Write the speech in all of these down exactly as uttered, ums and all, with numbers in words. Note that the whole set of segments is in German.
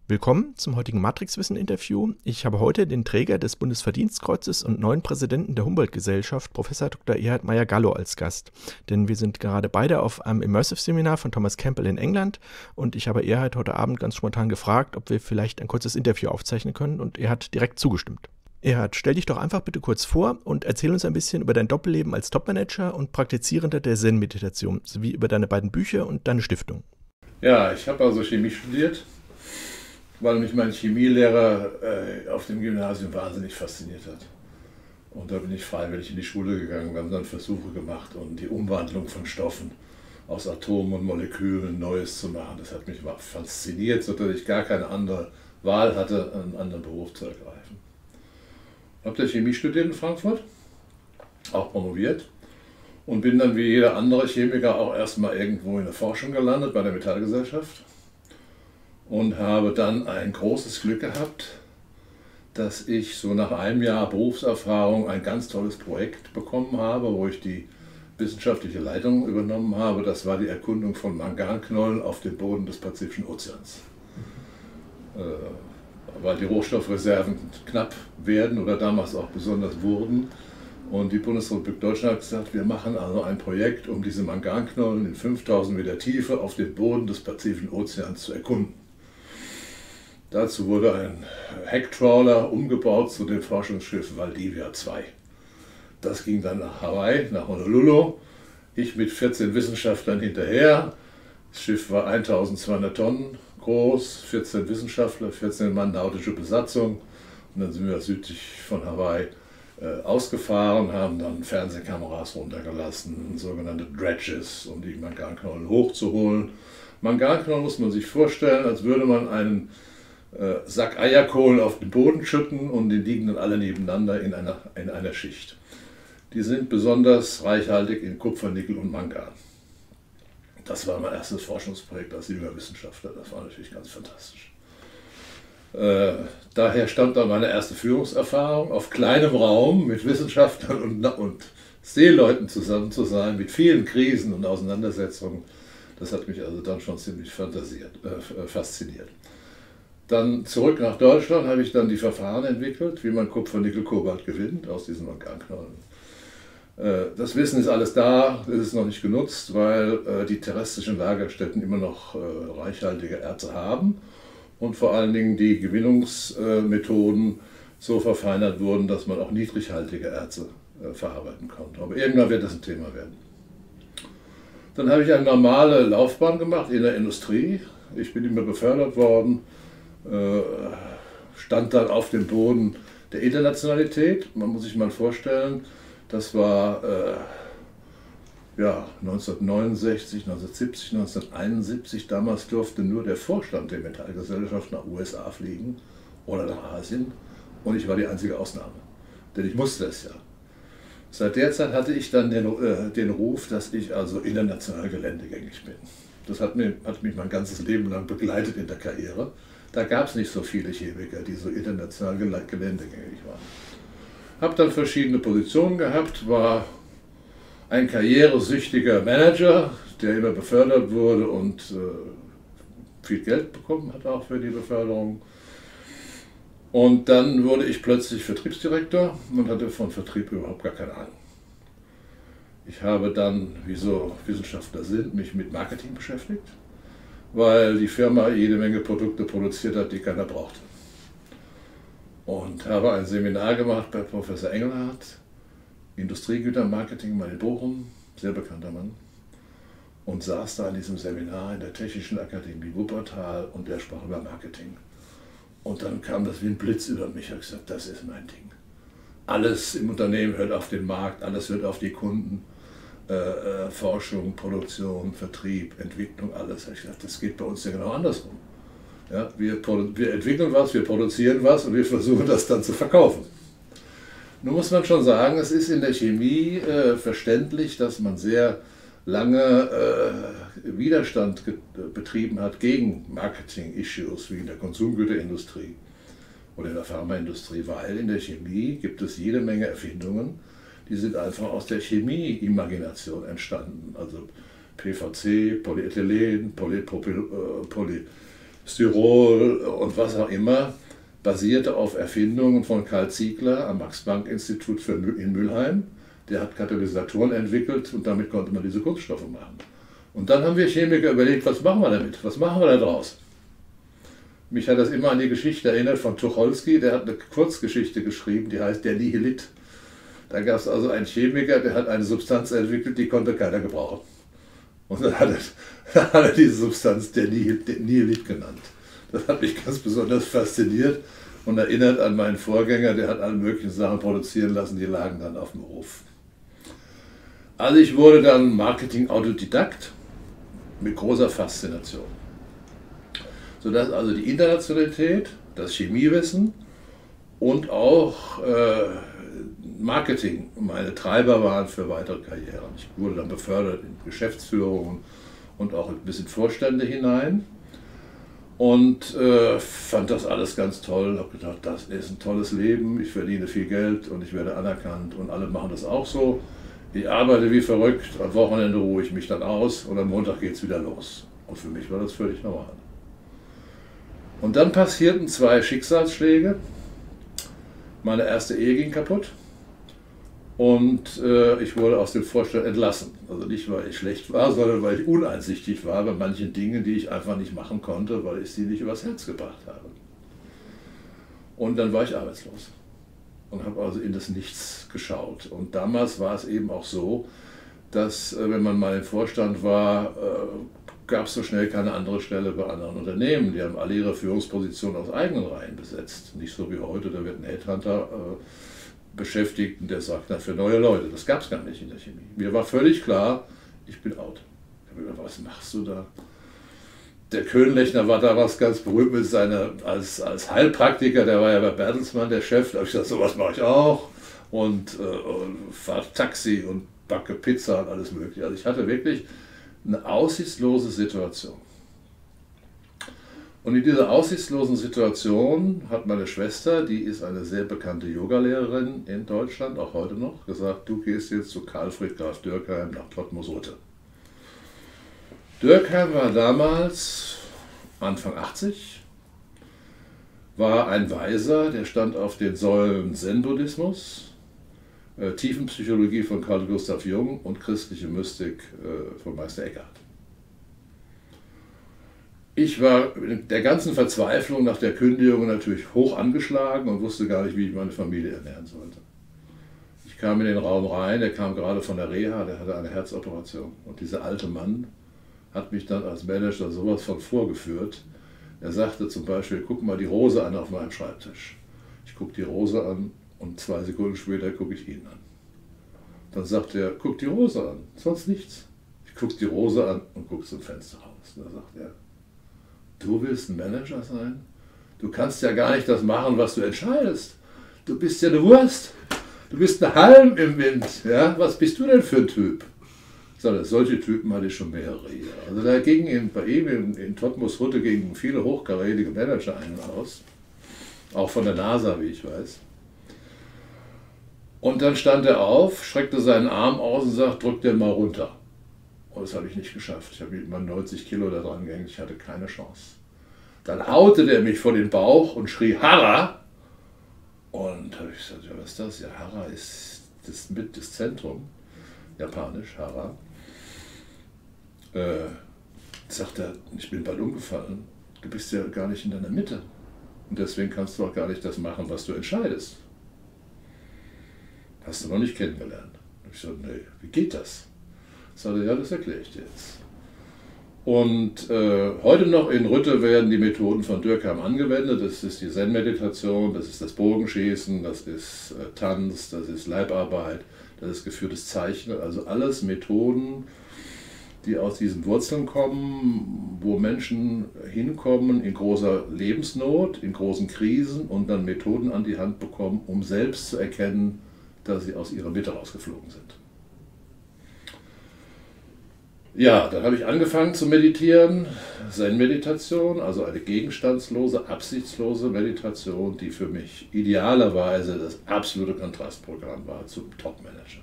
Willkommen zum heutigen Matrixwissen-Interview. Ich habe heute den Träger des Bundesverdienstkreuzes und neuen Präsidenten der Humboldt-Gesellschaft, Professor Doktor Erhard Meyer-Gallo, als Gast. Denn wir sind gerade beide auf einem Immersive-Seminar von Thomas Campbell in England und ich habe Erhard heute Abend ganz spontan gefragt, ob wir vielleicht ein kurzes Interview aufzeichnen können, und er hat direkt zugestimmt. Erhard, stell dich doch einfach bitte kurz vor und erzähl uns ein bisschen über dein Doppelleben als Topmanager und Praktizierender der Zen-Meditation, sowie über deine beiden Bücher und deine Stiftung. Ja, ich habe also Chemie studiert, weil mich mein Chemielehrer äh, auf dem Gymnasium wahnsinnig fasziniert hat. Und da bin ich freiwillig in die Schule gegangen, wir haben dann Versuche gemacht, um die Umwandlung von Stoffen aus Atomen und Molekülen Neues zu machen. Das hat mich fasziniert, sodass ich gar keine andere Wahl hatte, einen anderen Beruf zu ergreifen. Ich habe Chemie studiert in Frankfurt, auch promoviert, und bin dann wie jeder andere Chemiker auch erstmal irgendwo in der Forschung gelandet, bei der Metallgesellschaft. Und habe dann ein großes Glück gehabt, dass ich so nach einem Jahr Berufserfahrung ein ganz tolles Projekt bekommen habe, wo ich die wissenschaftliche Leitung übernommen habe. Das war die Erkundung von Manganknollen auf dem Boden des Pazifischen Ozeans. Äh, weil die Rohstoffreserven knapp werden oder damals auch besonders wurden. Und die Bundesrepublik Deutschland hat gesagt, wir machen also ein Projekt, um diese Manganknollen in fünftausend Meter Tiefe auf dem Boden des Pazifischen Ozeans zu erkunden. Dazu wurde ein Hecktrawler umgebaut zu dem Forschungsschiff Valdivia zwei. Das ging dann nach Hawaii, nach Honolulu. Ich mit vierzehn Wissenschaftlern hinterher. Das Schiff war eintausendzweihundert Tonnen groß, vierzehn Wissenschaftler, vierzehn Mann nautische Besatzung. Und dann sind wir südlich von Hawaii äh, ausgefahren, haben dann Fernsehkameras runtergelassen, sogenannte Dredges, um die Manganknollen hochzuholen. Manganknollen muss man sich vorstellen, als würde man einen Sack Eierkohl auf den Boden schütten und die liegen dann alle nebeneinander in einer, in einer Schicht. Die sind besonders reichhaltig in Kupfer, Nickel und Mangan. Das war mein erstes Forschungsprojekt als junger Wissenschaftler, das war natürlich ganz fantastisch. Äh, daher stammt dann meine erste Führungserfahrung, auf kleinem Raum mit Wissenschaftlern und, und Seeleuten zusammen zu sein, mit vielen Krisen und Auseinandersetzungen. Das hat mich also dann schon ziemlich fantasiert, äh, fasziniert. Dann zurück nach Deutschland habe ich dann die Verfahren entwickelt, wie man Kupfer, Nickel, Kobalt gewinnt aus diesen Manganknollen. Das Wissen ist alles da, es ist noch nicht genutzt, weil die terrestrischen Lagerstätten immer noch reichhaltige Erze haben und vor allen Dingen die Gewinnungsmethoden so verfeinert wurden, dass man auch niedrighaltige Erze verarbeiten konnte. Aber irgendwann wird das ein Thema werden. Dann habe ich eine normale Laufbahn gemacht in der Industrie. Ich bin immer befördert worden. Stand dann auf dem Boden der Internationalität. Man muss sich mal vorstellen, das war äh, ja, neunzehnhundertneunundsechzig, neunzehnhundertsiebzig, neunzehnhunderteinundsiebzig. Damals durfte nur der Vorstand der Metallgesellschaft nach U S A fliegen oder nach Asien und ich war die einzige Ausnahme, denn ich musste es ja. Seit der Zeit hatte ich dann den, äh, den Ruf, dass ich also international geländegängig bin. Das hat, mir, hat mich mein ganzes Leben lang begleitet in der Karriere. Da gab es nicht so viele Chemiker, die so international geländegängig waren. Habe dann verschiedene Positionen gehabt, war ein karrieresüchtiger Manager, der immer befördert wurde und äh, viel Geld bekommen hat auch für die Beförderung. Und dann wurde ich plötzlich Vertriebsdirektor und hatte von Vertrieb überhaupt gar keine Ahnung. Ich habe dann, wie so Wissenschaftler sind, mich mit Marketing beschäftigt, weil die Firma jede Menge Produkte produziert hat, die keiner brauchte. Und habe ein Seminar gemacht bei Professor Engelhardt, Industriegütermarketing mal in Bochum, sehr bekannter Mann, und saß da in diesem Seminar in der Technischen Akademie Wuppertal und er sprach über Marketing. Und dann kam das wie ein Blitz über mich. Ich habe gesagt, das ist mein Ding. Alles im Unternehmen hört auf den Markt, alles hört auf die Kunden. Äh, äh, Forschung, Produktion, Vertrieb, Entwicklung, alles. Ich dachte, das geht bei uns ja genau andersrum. Ja, wir, wir entwickeln was, wir produzieren was und wir versuchen das dann zu verkaufen. Nun muss man schon sagen, es ist in der Chemie äh, verständlich, dass man sehr lange äh, Widerstand betrieben hat gegen Marketing-Issues wie in der Konsumgüterindustrie oder in der Pharmaindustrie, weil in der Chemie gibt es jede Menge Erfindungen, die sind einfach aus der Chemie-Imagination entstanden. Also P V C, Polyethylen, Polypropyl, äh, Poly, Styrol und was auch immer, basierte auf Erfindungen von Karl Ziegler am Max-Planck-Institut für Mü- in Mülheim. Der hat Katalysatoren entwickelt und damit konnte man diese Kunststoffe machen. Und dann haben wir Chemiker überlegt, was machen wir damit? Was machen wir da draus? Mich hat das immer an die Geschichte erinnert von Tucholsky, der hat eine Kurzgeschichte geschrieben, die heißt Der Nihilit. Da gab es also einen Chemiker, der hat eine Substanz entwickelt, die konnte keiner gebrauchen. Und dann hat er, dann hat er diese Substanz der Nihilit genannt. Das hat mich ganz besonders fasziniert und erinnert an meinen Vorgänger, der hat alle möglichen Sachen produzieren lassen, die lagen dann auf dem Hof. Also ich wurde dann Marketing-Autodidakt mit großer Faszination. Sodass also die Internationalität, das Chemiewissen und auch äh, Marketing meine Treiber waren für weitere Karrieren. Ich wurde dann befördert in Geschäftsführungen und auch ein bisschen Vorstände hinein und äh, fand das alles ganz toll. Habe gedacht, das ist ein tolles Leben, ich verdiene viel Geld und ich werde anerkannt und alle machen das auch so. Ich arbeite wie verrückt, am Wochenende ruhe ich mich dann aus und am Montag geht es wieder los. Und für mich war das völlig normal. Und dann passierten zwei Schicksalsschläge. Meine erste Ehe ging kaputt und äh, ich wurde aus dem Vorstand entlassen. Also nicht, weil ich schlecht war, sondern weil ich uneinsichtig war bei manchen Dingen, die ich einfach nicht machen konnte, weil ich sie nicht übers Herz gebracht habe. Und dann war ich arbeitslos und habe also in das Nichts geschaut. Und damals war es eben auch so, dass, äh, wenn man mal im Vorstand war, äh, gab es so schnell keine andere Stelle bei anderen Unternehmen. Die haben alle ihre Führungspositionen aus eigenen Reihen besetzt. Nicht so wie heute, da wird ein Headhunter äh, beschäftigt und der sagt, na, für neue Leute. Das gab es gar nicht in der Chemie. Mir war völlig klar, ich bin out. Ich habe gedacht, was machst du da? Der Köhnlechner war damals ganz berühmt mit seiner, als, als Heilpraktiker, der war ja bei Bertelsmann der Chef. Da habe ich gesagt, sowas mache ich auch. Und, äh, und fahre Taxi und backe Pizza und alles mögliche. Also ich hatte wirklich eine aussichtslose Situation. Und in dieser aussichtslosen Situation hat meine Schwester, die ist eine sehr bekannte Yogalehrerin in Deutschland, auch heute noch, gesagt, du gehst jetzt zu Karl Friedrich Graf Dürkheim nach Todtmoos-Rutte. Dürkheim war damals Anfang achtzig, war ein Weiser, der stand auf den Säulen Zen-Buddhismus, äh, Tiefenpsychologie von Carl Gustav Jung und christliche Mystik äh, von Meister Eckhart. Ich war mit der ganzen Verzweiflung nach der Kündigung natürlich hoch angeschlagen und wusste gar nicht, wie ich meine Familie ernähren sollte. Ich kam in den Raum rein, der kam gerade von der Reha, der hatte eine Herzoperation. Und dieser alte Mann hat mich dann als Manager sowas von vorgeführt. Er sagte zum Beispiel, guck mal die Rose an auf meinem Schreibtisch. Ich gucke die Rose an und zwei Sekunden später gucke ich ihn an. Dann sagt er, guck die Rose an, sonst nichts. Ich gucke die Rose an und gucke zum Fenster raus. Und da sagt er, du willst ein Manager sein? Du kannst ja gar nicht das machen, was du entscheidest. Du bist ja eine Wurst. Du bist ein Halm im Wind. Ja? Was bist du denn für ein Typ? So, solche Typen hatte ich schon mehrere hier. Also da gingen bei ihm in, in Todtmoos-Rutte gingen viele hochkarätige Manager ein und aus. Auch von der NASA, wie ich weiß. Und dann stand er auf, streckte seinen Arm aus und sagt, drück den mal runter. Und das habe ich nicht geschafft. Ich habe immer neunzig Kilo da dran gehängt, ich hatte keine Chance. Dann haute der mich vor den Bauch und schrie Hara. Und habe ich gesagt, ja, was ist das? Ja, Hara ist das, mit das Zentrum, japanisch, Hara. Äh, sagt er, ich bin bald umgefallen. Du bist ja gar nicht in deiner Mitte. Und deswegen kannst du auch gar nicht das machen, was du entscheidest. Hast du noch nicht kennengelernt. Und ich sagte, nee, wie geht das? Sagt er, ja, das erkläre ich dir jetzt. Und äh, heute noch in Rütte werden die Methoden von Dürkheim angewendet. Das ist die Zen-Meditation, das ist das Bogenschießen, das ist äh, Tanz, das ist Leibarbeit, das ist geführtes Zeichnen. Also alles Methoden, die aus diesen Wurzeln kommen, wo Menschen hinkommen in großer Lebensnot, in großen Krisen und dann Methoden an die Hand bekommen, um selbst zu erkennen, dass sie aus ihrer Mitte rausgeflogen sind. Ja, dann habe ich angefangen zu meditieren, Zen-Meditation, also eine gegenstandslose, absichtslose Meditation, die für mich idealerweise das absolute Kontrastprogramm war zum Top-Manager.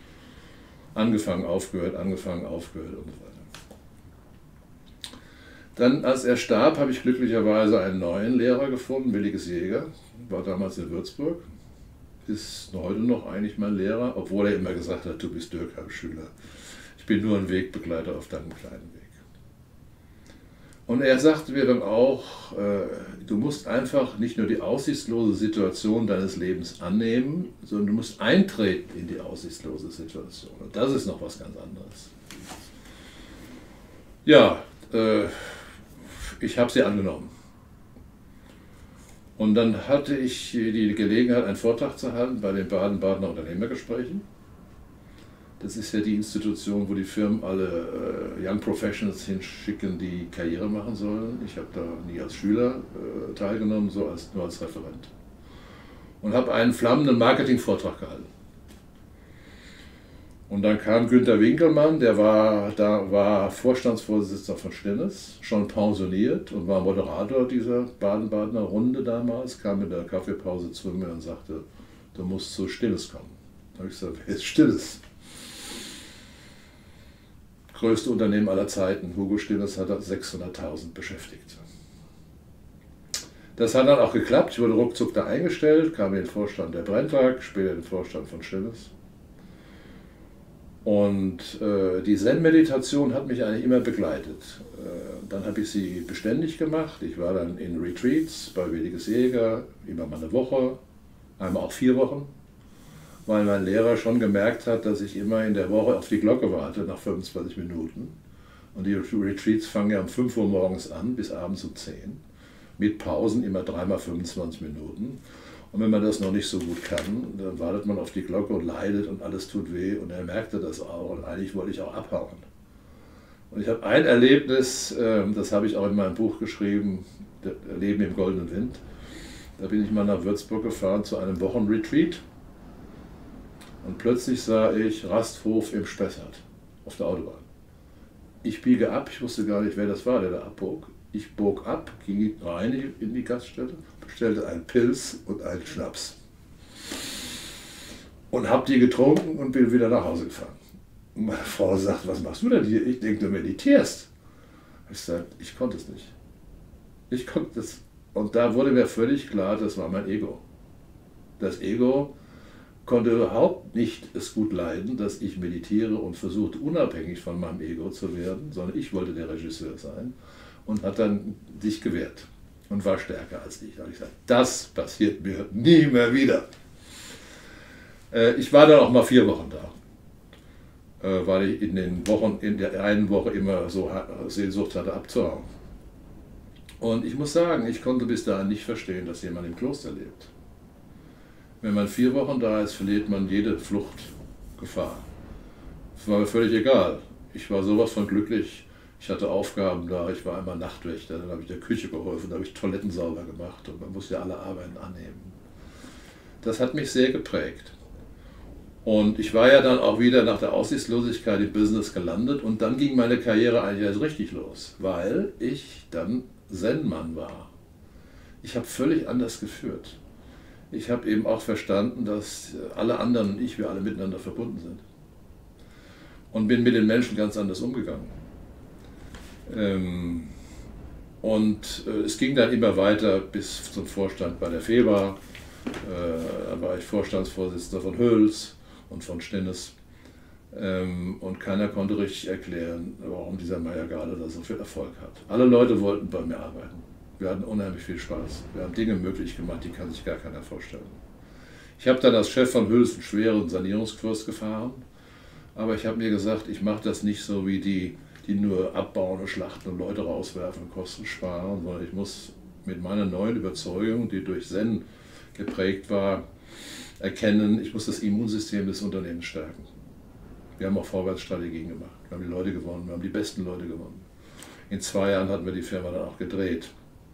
Angefangen, aufgehört, angefangen, aufgehört und so weiter. Dann, als er starb, habe ich glücklicherweise einen neuen Lehrer gefunden, Williges Jäger, war damals in Würzburg, ist heute noch eigentlich mein Lehrer, obwohl er immer gesagt hat, du bist Dürkheim-Schüler. Ich bin nur ein Wegbegleiter auf deinem kleinen Weg. Und er sagte mir dann auch, äh, du musst einfach nicht nur die aussichtslose Situation deines Lebens annehmen, sondern du musst eintreten in die aussichtslose Situation. Und das ist noch was ganz anderes. Ja, äh, ich habe sie angenommen. Und dann hatte ich die Gelegenheit, einen Vortrag zu halten bei den Baden-Badener Unternehmergesprächen. Das ist ja die Institution, wo die Firmen alle äh, Young Professionals hinschicken, die Karriere machen sollen. Ich habe da nie als Schüler äh, teilgenommen, so als, nur als Referent. Und habe einen flammenden Marketing-Vortrag gehalten. Und dann kam Günter Winkelmann, der war, da war Vorstandsvorsitzender von Stennes, schon pensioniert und war Moderator dieser Baden-Badener Runde damals, kam in der Kaffeepause zu mir und sagte, du musst zu Stilles kommen. Da habe ich gesagt, wer ist Stilles? Größte Unternehmen aller Zeiten. Hugo Stilles hat sechshunderttausend Beschäftigte. Das hat dann auch geklappt. Ich wurde ruckzuck da eingestellt, kam in den Vorstand der Brenntag, später in den Vorstand von Stilles. Und äh, die Zen-Meditation hat mich eigentlich immer begleitet. Äh, dann habe ich sie beständig gemacht. Ich war dann in Retreats bei Williges Jäger, immer mal eine Woche, einmal auch vier Wochen. Weil mein Lehrer schon gemerkt hat, dass ich immer in der Woche auf die Glocke warte, nach fünfundzwanzig Minuten. Und die Retreats fangen ja um fünf Uhr morgens an, bis abends um zehn. Mit Pausen immer dreimal fünfundzwanzig Minuten. Und wenn man das noch nicht so gut kann, dann wartet man auf die Glocke und leidet und alles tut weh. Und er merkte das auch und eigentlich wollte ich auch abhauen. Und ich habe ein Erlebnis, das habe ich auch in meinem Buch geschrieben, Leben im goldenen Wind. Da bin ich mal nach Würzburg gefahren zu einem Wochenretreat. Und plötzlich sah ich Rasthof im Spessart auf der Autobahn. Ich biege ab, ich wusste gar nicht, wer das war, der da abbog. Ich bog ab, ging rein in die Gaststätte, bestellte einen Pils und einen Schnaps. Und habe die getrunken und bin wieder nach Hause gefahren. Und meine Frau sagt, was machst du denn hier? Ich denke, du meditierst. Ich sagte, ich konnte es nicht. Ich konnte das. Und da wurde mir völlig klar, das war mein Ego. Das Ego konnte überhaupt nicht es gut leiden, dass ich meditiere und versuchte, unabhängig von meinem Ego zu werden, sondern ich wollte der Regisseur sein und hat dann sich gewehrt und war stärker als ich. Da habe ich gesagt, das passiert mir nie mehr wieder. Äh, ich war dann auch mal vier Wochen da, äh, weil ich in den Wochen, in der einen Woche immer so Sehnsucht hatte, abzuhauen. Und ich muss sagen, ich konnte bis dahin nicht verstehen, dass jemand im Kloster lebt. Wenn man vier Wochen da ist, verliert man jede Fluchtgefahr. Das war mir völlig egal. Ich war sowas von glücklich. Ich hatte Aufgaben da, ich war einmal Nachtwächter, dann habe ich der Küche geholfen, dann habe ich Toiletten sauber gemacht und man musste ja alle Arbeiten annehmen. Das hat mich sehr geprägt. Und ich war ja dann auch wieder nach der Aussichtslosigkeit im Business gelandet und dann ging meine Karriere eigentlich erst richtig los, weil ich dann Zen-Mann war. Ich habe völlig anders geführt. Ich habe eben auch verstanden, dass alle anderen und ich, wir alle miteinander verbunden sind. Und bin mit den Menschen ganz anders umgegangen. Ähm, und äh, es ging dann immer weiter bis zum Vorstand bei der FEBA. Äh, da war ich Vorstandsvorsitzender von Höls und von Stennes. Ähm, und keiner konnte richtig erklären, warum dieser Meyer Gale da so viel Erfolg hat. Alle Leute wollten bei mir arbeiten. Wir hatten unheimlich viel Spaß. Wir haben Dinge möglich gemacht, die kann sich gar keiner vorstellen. Ich habe dann als Chef von Höls einen schweren Sanierungskurs gefahren, aber ich habe mir gesagt, ich mache das nicht so wie die, die nur abbauen und schlachten und Leute rauswerfen und Kosten sparen, sondern ich muss mit meiner neuen Überzeugung, die durch Zen geprägt war, erkennen, ich muss das Immunsystem des Unternehmens stärken. Wir haben auch Vorwärtsstrategien gemacht, wir haben die Leute gewonnen, wir haben die besten Leute gewonnen. In zwei Jahren hatten wir die Firma dann auch gedreht.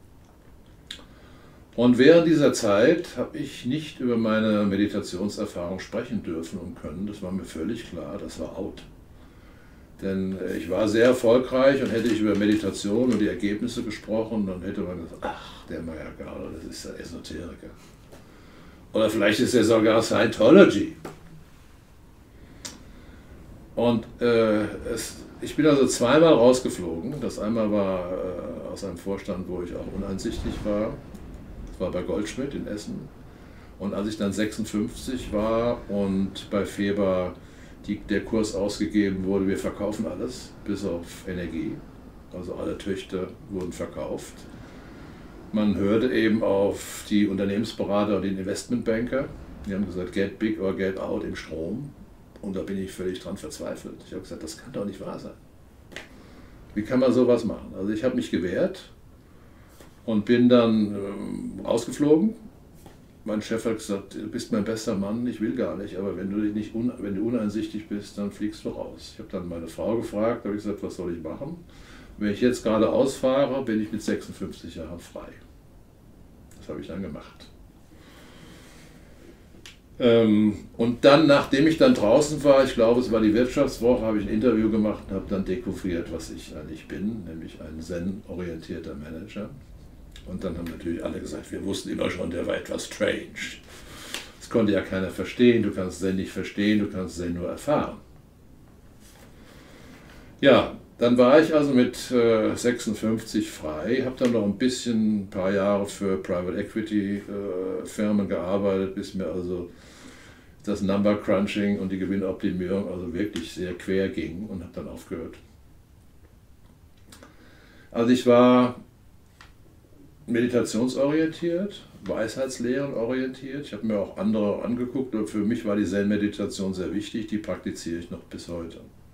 Und während dieser Zeit habe ich nicht über meine Meditationserfahrung sprechen dürfen und können. Das war mir völlig klar, das war out. Denn ich war sehr erfolgreich und hätte ich über Meditation und die Ergebnisse gesprochen, dann hätte man gesagt, ach, der Meyer Gale, das ist der Esoteriker. Oder vielleicht ist er sogar Scientology. Und äh, es ich bin also zweimal rausgeflogen. Das einmal war äh, aus einem Vorstand, wo ich auch uneinsichtig war. Das war bei Goldschmidt in Essen. Und als ich dann sechsundfünfzig war und bei Feber die, der Kurs ausgegeben wurde, wir verkaufen alles, bis auf Energie. Also alle Töchter wurden verkauft. Man hörte eben auf die Unternehmensberater und den Investmentbanker. Die haben gesagt, get big or get out im Strom. Und da bin ich völlig dran verzweifelt. Ich habe gesagt, das kann doch nicht wahr sein. Wie kann man sowas machen? Also ich habe mich gewehrt und bin dann ähm, rausgeflogen. Mein Chef hat gesagt, du bist mein bester Mann, ich will gar nicht, aber wenn du, dich nicht un, wenn du uneinsichtig bist, dann fliegst du raus. Ich habe dann meine Frau gefragt, habe ich gesagt, was soll ich machen? Wenn ich jetzt gerade ausfahre, bin ich mit sechsundfünfzig Jahren frei. Das habe ich dann gemacht. Und dann, nachdem ich dann draußen war, ich glaube, es war die Wirtschaftswoche, habe ich ein Interview gemacht und habe dann dekouvriert, was ich eigentlich bin, nämlich ein zen-orientierter Manager. Und dann haben natürlich alle gesagt, wir wussten immer schon, der war etwas strange. Das konnte ja keiner verstehen, du kannst Zen nicht verstehen, du kannst Zen nur erfahren. Ja, dann war ich also mit äh, sechsundfünfzig frei, habe dann noch ein bisschen, ein paar Jahre für Private Equity äh, Firmen gearbeitet, bis mir also das Number Crunching und die Gewinnoptimierung also wirklich sehr quer ging und habe dann aufgehört. Also ich war meditationsorientiert, Weisheitslehren orientiert. Ich habe mir auch andere angeguckt, aber für mich war die Zen-Meditation sehr wichtig, die praktiziere ich noch bis heute.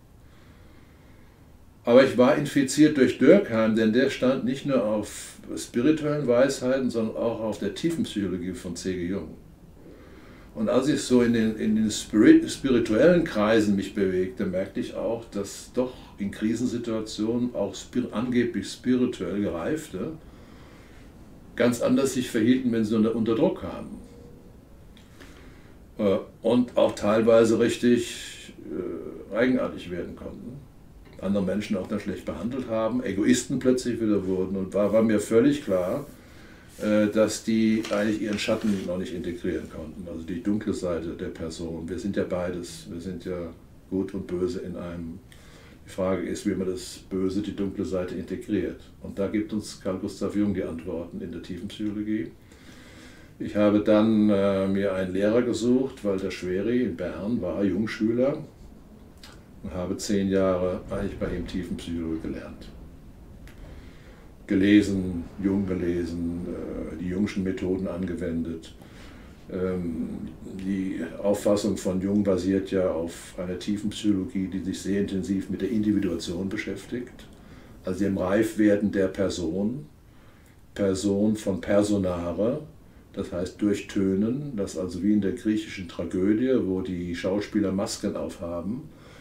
Aber ich war infiziert durch Durkheim, denn der stand nicht nur auf spirituellen Weisheiten, sondern auch auf der Tiefenpsychologie von C G Jung. Und als ich so in den, in den Spirit, spirituellen Kreisen mich bewegte, merkte ich auch, dass doch in Krisensituationen auch spir angeblich spirituell Gereifte ganz anders sich verhielten, wenn sie unter, unter Druck kamen. Äh, und auch teilweise richtig äh, eigenartig werden konnten. Andere Menschen auch dann schlecht behandelt haben, Egoisten plötzlich wieder wurden. Und war, war mir völlig klar, äh, dass die eigentlich ihren Schatten noch nicht integrieren konnten. Also die dunkle Seite der Person. Wir sind ja beides. Wir sind ja gut und böse in einem. Die Frage ist, wie man das Böse, die dunkle Seite integriert. Und da gibt uns Carl Gustav Jung die Antworten in der Tiefenpsychologie. Ich habe dann äh, mir einen Lehrer gesucht, Walter Schwery in Bern, war Jungschüler und habe zehn Jahre eigentlich bei ihm Tiefenpsychologie gelernt. Gelesen, Jung gelesen, äh, die Jungschen Methoden angewendet. Die Auffassung von Jung basiert ja auf einer tiefen Psychologie, die sich sehr intensiv mit der Individuation beschäftigt, also dem Reifwerden der Person, Person von Personare, das heißt durch Tönen, das also wie in der griechischen Tragödie, wo die Schauspieler Masken aufhaben,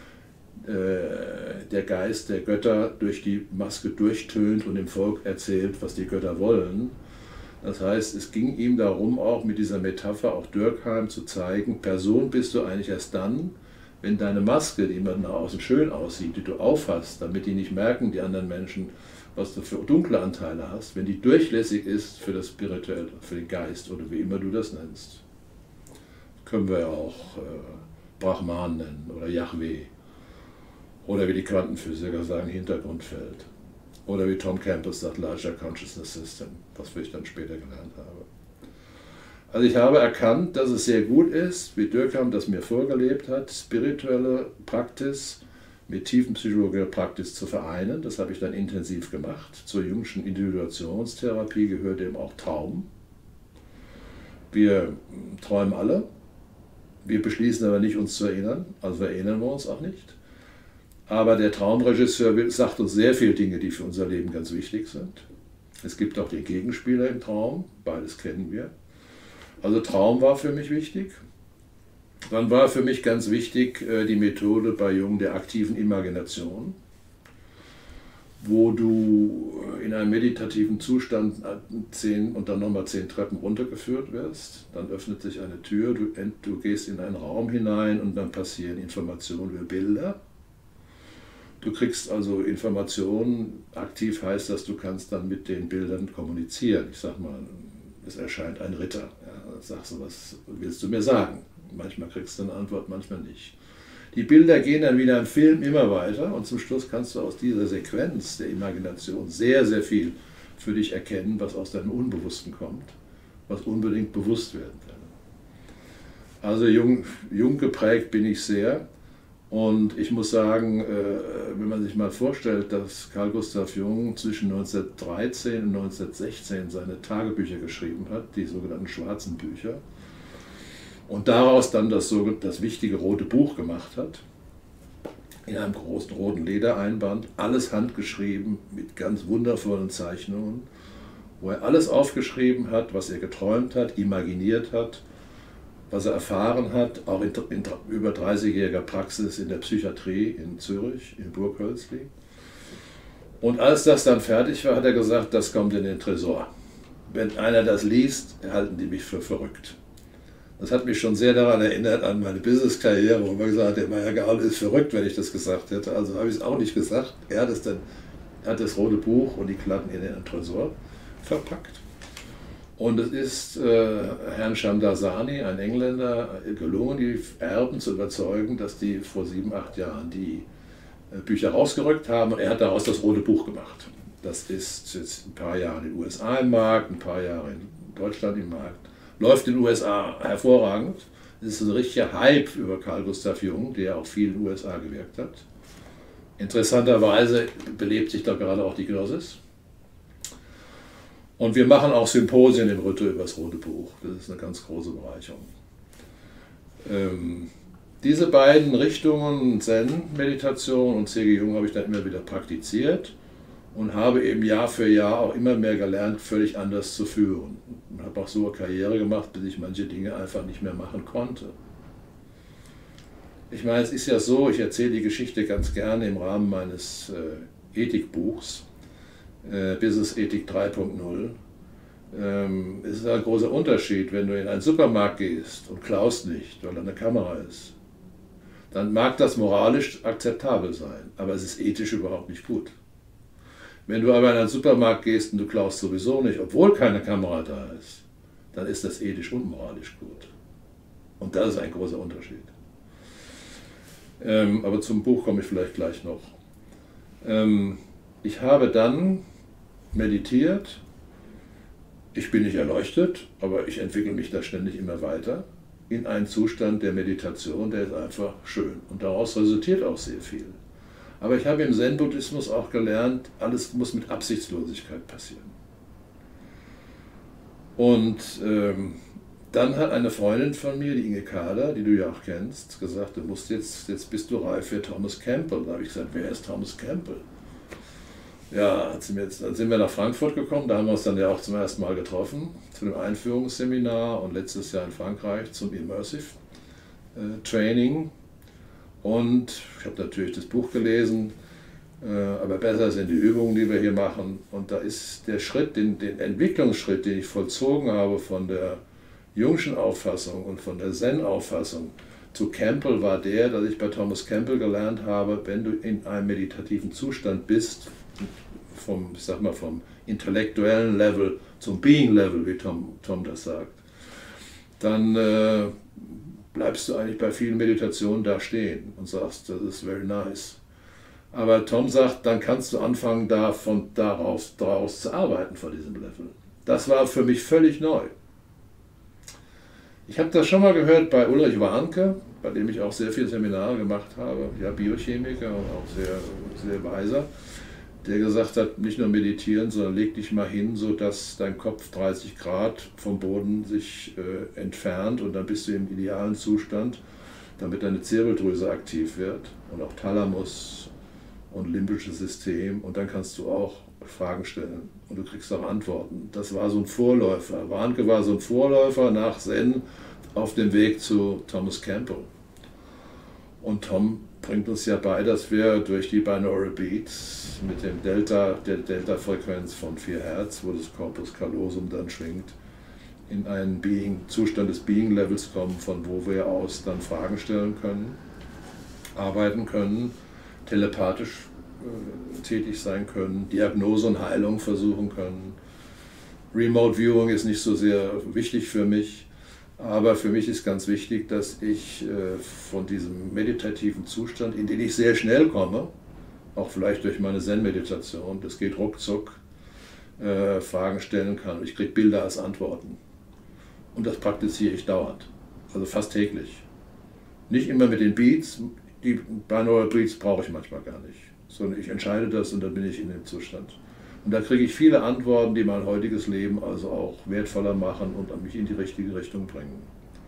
der Geist der Götter durch die Maske durchtönt und dem Volk erzählt, was die Götter wollen. Das heißt, es ging ihm darum, auch mit dieser Metapher, auch Durkheim, zu zeigen, Person bist du eigentlich erst dann, wenn deine Maske, die immer nach außen schön aussieht, die du aufhast, damit die nicht merken, die anderen Menschen, was du für dunkle Anteile hast, wenn die durchlässig ist für das Spirituelle, für den Geist oder wie immer du das nennst. Können wir ja auch äh, Brahman nennen oder Yahweh oder wie die Quantenphysiker sagen, Hintergrundfeld. Oder wie Tom Campus sagt, Larger Consciousness System, was ich dann später gelernt habe. Also ich habe erkannt, dass es sehr gut ist, wie Durkheim das mir vorgelebt hat, spirituelle Praxis mit tiefenpsychologischer Praxis zu vereinen. Das habe ich dann intensiv gemacht. Zur Jungschen Individuationstherapie gehört eben auch Traum. Wir träumen alle, wir beschließen aber nicht, uns zu erinnern, also erinnern wir uns auch nicht. Aber der Traumregisseur sagt uns sehr viele Dinge, die für unser Leben ganz wichtig sind. Es gibt auch den Gegenspieler im Traum, beides kennen wir. Also Traum war für mich wichtig. Dann war für mich ganz wichtig die Methode bei Jung der aktiven Imagination, wo du in einem meditativen Zustand zehn und dann nochmal zehn Treppen runtergeführt wirst. Dann öffnet sich eine Tür, du, du gehst in einen Raum hinein und dann passieren Informationen über Bilder. Du kriegst also Informationen, aktiv heißt das, du kannst dann mit den Bildern kommunizieren. Ich sag mal, es erscheint ein Ritter. Ja, dann sagst du, was willst du mir sagen? Manchmal kriegst du eine Antwort, manchmal nicht. Die Bilder gehen dann wieder im Film immer weiter und zum Schluss kannst du aus dieser Sequenz der Imagination sehr, sehr viel für dich erkennen, was aus deinem Unbewussten kommt, was unbedingt bewusst werden kann. Also jung, jung geprägt bin ich sehr und ich muss sagen, wenn man sich mal vorstellt, dass Carl Gustav Jung zwischen neunzehnhundertdreizehn und neunzehnhundertsechzehn seine Tagebücher geschrieben hat, die sogenannten schwarzen Bücher, und daraus dann das, so, das wichtige rote Buch gemacht hat, in einem großen roten Ledereinband, alles handgeschrieben mit ganz wundervollen Zeichnungen, wo er alles aufgeschrieben hat, was er geträumt hat, imaginiert hat, was er erfahren hat, auch in, in über dreißigjähriger Praxis in der Psychiatrie in Zürich, in Burghölzli. Und als das dann fertig war, hat er gesagt, das kommt in den Tresor. Wenn einer das liest, halten die mich für verrückt. Das hat mich schon sehr daran erinnert, an meine Business-Karriere, wo man gesagt hat, der Maya-Gallo ist verrückt, wenn ich das gesagt hätte. Also habe ich es auch nicht gesagt. Er hat, es dann, hat das rote Buch und die Klatten in den Tresor verpackt. Und es ist äh, Herrn Shamdasani, ein Engländer, gelungen, die Erben zu überzeugen, dass die vor sieben, acht Jahren die äh, Bücher rausgerückt haben und er hat daraus das rote Buch gemacht. Das ist jetzt ein paar Jahre in den U S A im Markt, ein paar Jahre in Deutschland im Markt. Läuft in den U S A hervorragend. Es ist ein richtiger Hype über Carl Gustav Jung, der auch viel in den U S A gewirkt hat. Interessanterweise belebt sich da gerade auch die Gnosis. Und wir machen auch Symposien in Rütte über das Rote Buch. Das ist eine ganz große Bereicherung. Ähm, diese beiden Richtungen, Zen-Meditation und C G Jung, habe ich dann immer wieder praktiziert und habe eben Jahr für Jahr auch immer mehr gelernt, völlig anders zu führen. Und habe auch so eine Karriere gemacht, bis ich manche Dinge einfach nicht mehr machen konnte. Ich meine, es ist ja so, ich erzähle die Geschichte ganz gerne im Rahmen meines äh, Ethikbuchs, äh, Business Ethik drei Punkt null. Ähm, es ist ein großer Unterschied, wenn du in einen Supermarkt gehst und klaust nicht, weil da eine Kamera ist. Dann mag das moralisch akzeptabel sein, aber es ist ethisch überhaupt nicht gut. Wenn du aber in einen Supermarkt gehst und du klaust sowieso nicht, obwohl keine Kamera da ist, dann ist das ethisch und moralisch gut. Und das ist ein großer Unterschied. Ähm, aber zum Buch komme ich vielleicht gleich noch. Ähm, ich habe dann meditiert. Ich bin nicht erleuchtet, aber ich entwickle mich da ständig immer weiter in einen Zustand der Meditation, der ist einfach schön. Und daraus resultiert auch sehr viel. Aber ich habe im Zen-Buddhismus auch gelernt, alles muss mit Absichtslosigkeit passieren. Und ähm, dann hat eine Freundin von mir, die Inge Kahler, die du ja auch kennst, gesagt, du musst jetzt, jetzt bist du reif für Thomas Campbell. Da habe ich gesagt, wer ist Thomas Campbell? Ja, hat sie mir jetzt, dann sind wir nach Frankfurt gekommen, da haben wir uns dann ja auch zum ersten Mal getroffen, zu dem Einführungsseminar und letztes Jahr in Frankreich zum Immersive äh, Training. Und ich habe natürlich das Buch gelesen, äh, aber besser sind die Übungen, die wir hier machen. Und da ist der Schritt, den, den Entwicklungsschritt, den ich vollzogen habe von der Jungschen Auffassung und von der Zen-Auffassung zu Campbell, war der, dass ich bei Thomas Campbell gelernt habe, wenn du in einem meditativen Zustand bist, vom, ich sag mal, vom intellektuellen Level zum Being-Level, wie Tom, Tom das sagt, dann äh, bleibst du eigentlich bei vielen Meditationen da stehen und sagst, das ist very nice. Aber Tom sagt, dann kannst du anfangen, davon, daraus, daraus zu arbeiten von diesem Level. Das war für mich völlig neu. Ich habe das schon mal gehört bei Ulrich Warnke, bei dem ich auch sehr viele Seminare gemacht habe, ja, Biochemiker und auch sehr, sehr weiser, der gesagt hat, nicht nur meditieren, sondern leg dich mal hin, sodass dein Kopf dreißig Grad vom Boden sich äh, entfernt und dann bist du im idealen Zustand, damit deine Zirbeldrüse aktiv wird und auch Thalamus und limbisches System und dann kannst du auch Fragen stellen und du kriegst auch Antworten. Das war so ein Vorläufer. Warnke war so ein Vorläufer nach Zen auf dem Weg zu Thomas Campbell. Und Tom bringt uns ja bei, dass wir durch die Binaural Beats mit dem Delta, der Delta-Frequenz von vier Hertz, wo das Corpus callosum dann schwingt, in einen Being, Zustand des Being-Levels kommen, von wo wir aus dann Fragen stellen können, arbeiten können, telepathisch äh, tätig sein können, Diagnose und Heilung versuchen können. Remote Viewing ist nicht so sehr wichtig für mich, Aber für mich ist ganz wichtig, dass ich äh, von diesem meditativen Zustand, in den ich sehr schnell komme, auch vielleicht durch meine Zen-Meditation, das geht ruckzuck, äh, Fragen stellen kann. Ich kriege Bilder als Antworten. Und das praktiziere ich dauernd, also fast täglich. Nicht immer mit den Beats, die Binaural Beats brauche ich manchmal gar nicht, sondern ich entscheide das und dann bin ich in dem Zustand. Und da kriege ich viele Antworten, die mein heutiges Leben also auch wertvoller machen und mich in die richtige Richtung bringen.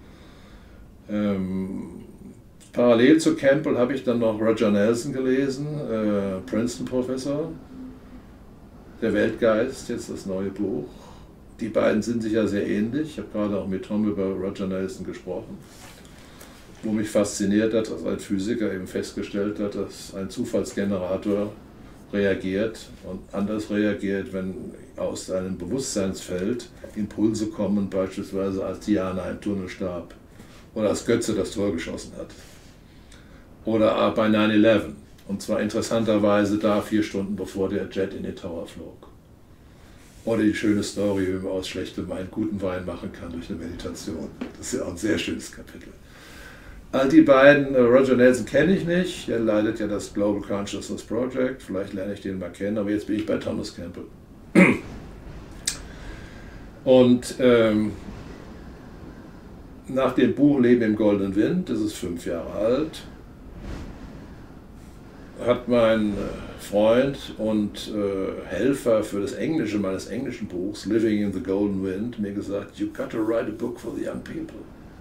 Ähm, parallel zu Campbell habe ich dann noch Roger Nelson gelesen, äh, Princeton-Professor, Der Weltgeist, jetzt das neue Buch. Die beiden sind sich ja sehr ähnlich. Ich habe gerade auch mit Tom über Roger Nelson gesprochen, wo mich fasziniert hat, dass ein Physiker eben festgestellt hat, dass ein Zufallsgenerator reagiert und anders reagiert, wenn aus einem Bewusstseinsfeld Impulse kommen, beispielsweise als Diana im Tunnel starb oder als Götze das Tor geschossen hat oder bei nine eleven, und zwar interessanterweise da vier Stunden bevor der Jet in den Tower flog. Oder die schöne Story, wie man aus schlechtem Wein guten Wein machen kann durch eine Meditation. Das ist ja auch ein sehr schönes Kapitel. All die beiden, Roger Nelson kenne ich nicht, er leitet ja das Global Consciousness Project, vielleicht lerne ich den mal kennen, aber jetzt bin ich bei Thomas Campbell. Und ähm, nach dem Buch Leben im goldenen Wind, das ist fünf Jahre alt, hat mein Freund und äh, Helfer für das Englische meines englischen Buchs, Living in the Golden Wind, mir gesagt, you've got to write a book for the young people.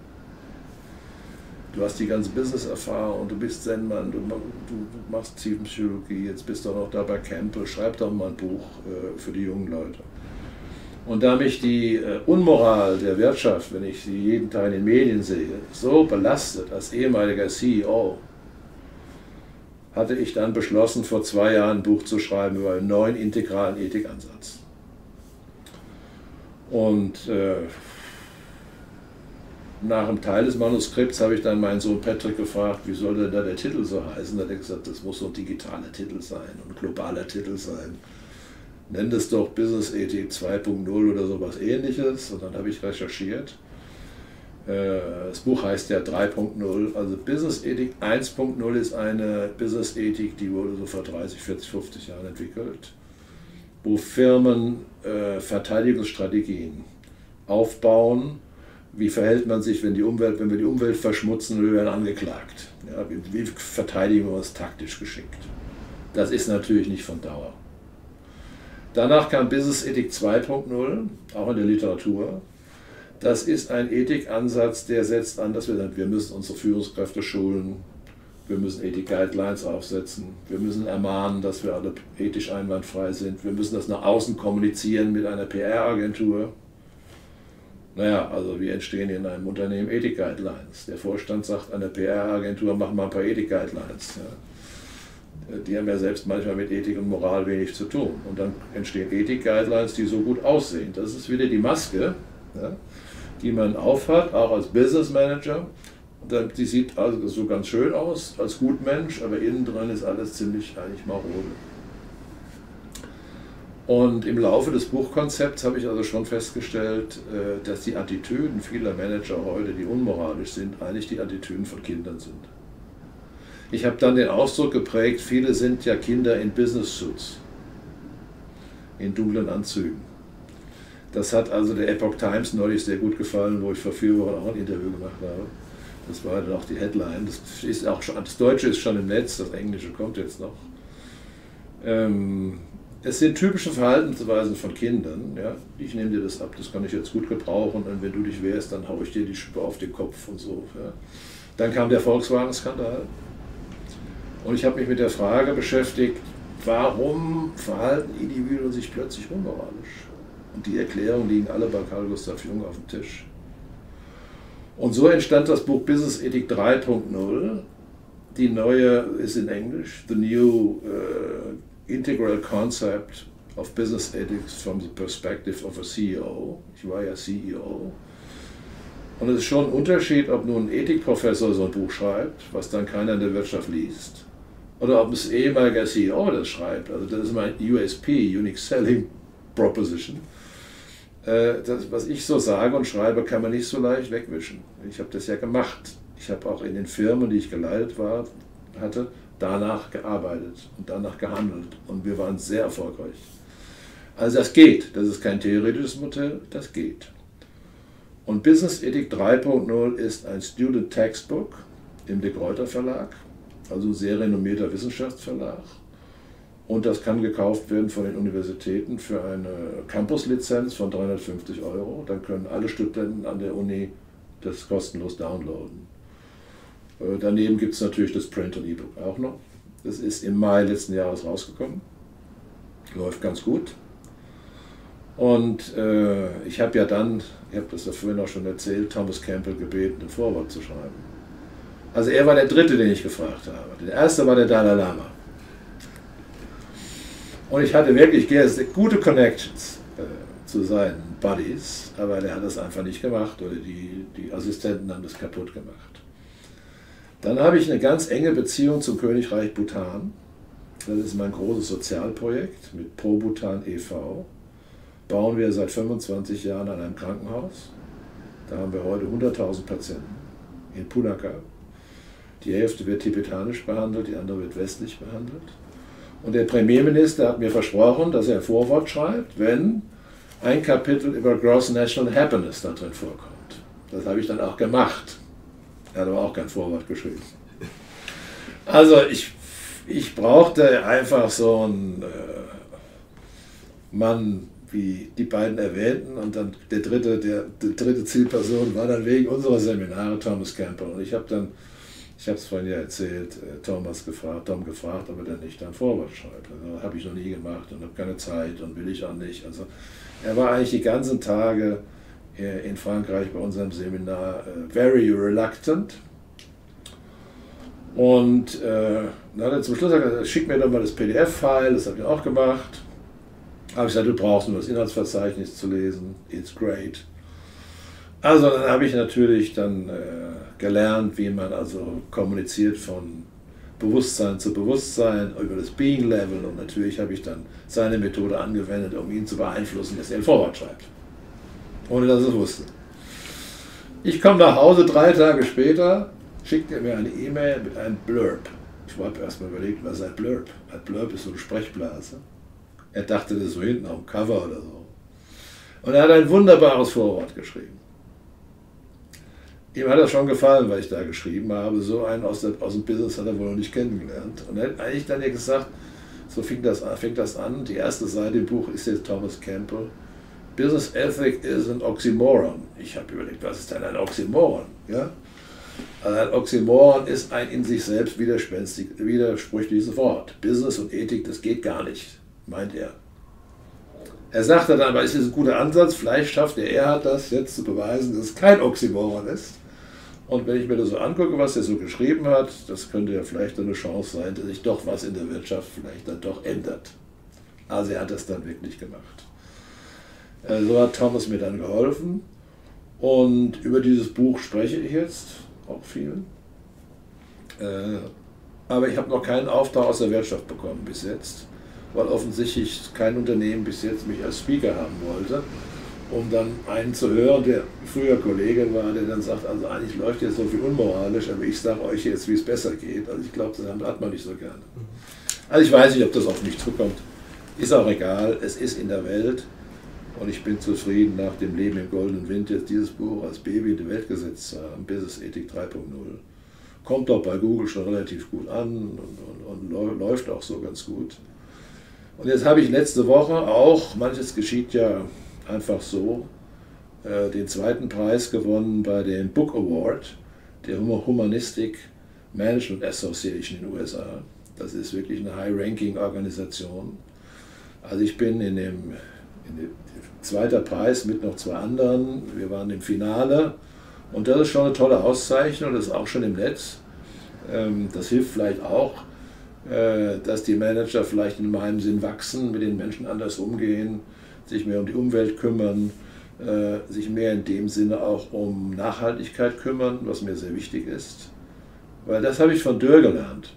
Du hast die ganze Business-Erfahrung und du bist Zen-Mann, du, du, du machst Tiefenpsychologie, jetzt bist du auch noch da bei Campbell, schreib doch mal ein Buch äh, für die jungen Leute. Und da mich die äh, Unmoral der Wirtschaft, wenn ich sie jeden Tag in den Medien sehe, so belastet als ehemaliger C E O, hatte ich dann beschlossen, vor zwei Jahren ein Buch zu schreiben über einen neuen integralen Ethikansatz. Und äh, nach einem Teil des Manuskripts habe ich dann meinen Sohn Patrick gefragt, wie soll denn da der Titel so heißen? Da hat er gesagt, das muss so ein digitaler Titel sein und ein globaler Titel sein. Nenn das doch Business Ethik zwei Punkt null oder sowas ähnliches. Und dann habe ich recherchiert. Das Buch heißt ja drei Punkt null. Also Business Ethik eins Punkt null ist eine Business Ethik, die wurde so vor dreißig, vierzig, fünfzig Jahren entwickelt, wo Firmen äh, Verteidigungsstrategien aufbauen. Wie verhält man sich, wenn, die Umwelt, wenn wir die Umwelt verschmutzen und wir werden angeklagt? Ja, wie, wie verteidigen wir uns taktisch geschickt? Das ist natürlich nicht von Dauer. Danach kam Business Ethik zwei Punkt null, auch in der Literatur. Das ist ein Ethikansatz, der setzt an, dass wir sagen, wir müssen unsere Führungskräfte schulen, wir müssen Ethik-Guidelines aufsetzen, wir müssen ermahnen, dass wir alle ethisch einwandfrei sind, wir müssen das nach außen kommunizieren mit einer P R-Agentur. Naja, also wie entstehen in einem Unternehmen Ethik-Guidelines? Der Vorstand sagt an der P R-Agentur, mach mal ein paar Ethik-Guidelines. Ja. Die haben ja selbst manchmal mit Ethik und Moral wenig zu tun. Und dann entstehen Ethik-Guidelines, die so gut aussehen. Das ist wieder die Maske, ja, die man aufhat, auch als Business Manager. Die sieht also so ganz schön aus, als Gutmensch, aber innen drin ist alles ziemlich eigentlich marode. Und im Laufe des Buchkonzepts habe ich also schon festgestellt, dass die Attitüden vieler Manager heute, die unmoralisch sind, eigentlich die Attitüden von Kindern sind. Ich habe dann den Ausdruck geprägt, viele sind ja Kinder in Business Suits, in dunklen Anzügen. Das hat also der Epoch Times neulich sehr gut gefallen, wo ich vor vier Wochen auch ein Interview gemacht habe. Das war dann auch die Headline. Das, ist auch schon, das Deutsche ist schon im Netz, das Englische kommt jetzt noch. Ähm, Es sind typische Verhaltensweisen von Kindern. Ja. Ich nehme dir das ab, das kann ich jetzt gut gebrauchen, und wenn du dich wehrst, dann haue ich dir die Schippe auf den Kopf und so. Ja. Dann kam der Volkswagen-Skandal. Und ich habe mich mit der Frage beschäftigt, warum verhalten Individuen sich plötzlich unmoralisch? Und die Erklärungen liegen alle bei Carl Gustav Jung auf dem Tisch. Und so entstand das Buch Business Ethik drei Punkt null. Die neue ist in Englisch, The New uh, Integral Concept of Business Ethics from the Perspective of a C E O. Ich war ja C E O. Und es ist schon ein Unterschied, ob nun ein Ethikprofessor so ein Buch schreibt, was dann keiner in der Wirtschaft liest, oder ob ein ehemaliger C E O das schreibt. Also das ist mein U S P, Unique Selling Proposition. das, was ich so sage und schreibe, kann man nicht so leicht wegwischen. Ich habe das ja gemacht. Ich habe auch in den Firmen, die ich geleitet war, hatte, danach gearbeitet und danach gehandelt. Und wir waren sehr erfolgreich. Also das geht. Das ist kein theoretisches Modell, das geht. Und Business Ethik drei Punkt null ist ein Student Textbook im De Gruyter Verlag, also ein sehr renommierter Wissenschaftsverlag. Und das kann gekauft werden von den Universitäten für eine Campus-Lizenz von dreihundertfünfzig Euro. Dann können alle Studenten an der Uni das kostenlos downloaden. Äh, daneben gibt es natürlich das Print und E-Book auch noch. Das ist im Mai letzten Jahres rausgekommen. Läuft ganz gut. Und äh, ich habe ja dann, ich habe das ja vorhin auch schon erzählt, Thomas Campbell gebeten, ein Vorwort zu schreiben. Also er war der Dritte, den ich gefragt habe. Der Erste war der Dalai Lama. Und ich hatte wirklich gute Connections äh, zu seinen Buddies, aber der hat das einfach nicht gemacht oder die, die Assistenten haben das kaputt gemacht. Dann habe ich eine ganz enge Beziehung zum Königreich Bhutan. Das ist mein großes Sozialprojekt mit Pro Bhutan e V Bauen wir seit fünfundzwanzig Jahren an einem Krankenhaus. Da haben wir heute hunderttausend Patienten in Punakha. Die Hälfte wird tibetanisch behandelt, die andere wird westlich behandelt. Und der Premierminister hat mir versprochen, dass er ein Vorwort schreibt, wenn ein Kapitel über Gross National Happiness da drin vorkommt. Das habe ich dann auch gemacht. Er hat aber auch kein Vorwort geschrieben. Also ich, ich brauchte einfach so einen äh, Mann, wie die beiden erwähnten, und dann der dritte, der, die dritte Zielperson war dann wegen unserer Seminare Thomas Campbell. Und ich habe dann, ich habe es vorhin ja erzählt, Thomas gefragt, Tom gefragt, ob er dann nicht ein Vorwort schreibt. Also, habe ich noch nie gemacht und habe keine Zeit und will ich auch nicht. Also er war eigentlich die ganzen Tage in Frankreich bei unserem Seminar uh, very reluctant. Und äh, dann hat er zum Schluss gesagt, schick mir doch mal das P D F-File, das habe ich auch gemacht. Habe ich gesagt, du brauchst nur das Inhaltsverzeichnis zu lesen, it's great. Also dann habe ich natürlich dann äh, gelernt, wie man also kommuniziert von Bewusstsein zu Bewusstsein über das Being Level, und natürlich habe ich dann seine Methode angewendet, um ihn zu beeinflussen, dass er ein Vorwort schreibt, ohne dass er es wusste. Ich komme nach Hause, drei Tage später, schickt er mir eine E-Mail mit einem Blurb. Ich habe erstmal überlegt, was ist ein Blurb? Ein Blurb ist so eine Sprechblase. Er dachte, das ist so hinten auf dem Cover oder so. Und er hat ein wunderbares Vorwort geschrieben. Ihm hat das schon gefallen, was ich da geschrieben habe. So einen aus, der, aus dem Business hat er wohl noch nicht kennengelernt. Und er hat eigentlich dann ja gesagt, so fing das an, fängt das an. Die erste Seite im Buch ist jetzt Thomas Campbell. Business Ethic is an Oxymoron. Ich habe überlegt, was ist denn ein Oxymoron? Ja? Also ein Oxymoron ist ein in sich selbst widersprüchliches Wort. Business und Ethik, das geht gar nicht, meint er. Er sagte dann, aber ist das ein guter Ansatz? Vielleicht schafft er, er hat das jetzt zu beweisen, dass es kein Oxymoron ist. Und wenn ich mir das so angucke, was er so geschrieben hat, das könnte ja vielleicht eine Chance sein, dass sich doch was in der Wirtschaft vielleicht dann doch ändert. Also er hat das dann wirklich gemacht. So hat Thomas mir dann geholfen. Und über dieses Buch spreche ich jetzt auch viel. Aber ich habe noch keinen Auftrag aus der Wirtschaft bekommen bis jetzt, weil offensichtlich kein Unternehmen bis jetzt mich als Speaker haben wollte, um dann einen zu hören, der früher Kollege war, der dann sagt, also eigentlich läuft jetzt so viel unmoralisch, aber ich sage euch jetzt, wie es besser geht. Also ich glaube, das hat man nicht so gerne. Also ich weiß nicht, ob das auf mich zukommt. Ist auch egal, es ist in der Welt und ich bin zufrieden, nach dem Leben im goldenen Wind jetzt dieses Buch als Baby in die Welt gesetzt zu haben, Business Ethik drei Punkt null. Kommt auch bei Google schon relativ gut an und, und, und läuft auch so ganz gut. Und jetzt habe ich letzte Woche auch, manches geschieht ja einfach so, äh, den zweiten Preis gewonnen bei dem Book Award der Humanistic Management Association in den U S A. Das ist wirklich eine High-Ranking-Organisation. Also ich bin in dem, in dem zweiten Preis mit noch zwei anderen. Wir waren im Finale und das ist schon eine tolle Auszeichnung, das ist auch schon im Netz. Ähm, das hilft vielleicht auch, dass die Manager vielleicht in meinem Sinn wachsen, mit den Menschen anders umgehen, sich mehr um die Umwelt kümmern, sich mehr in dem Sinne auch um Nachhaltigkeit kümmern, was mir sehr wichtig ist. Weil das habe ich von Dürr gelernt.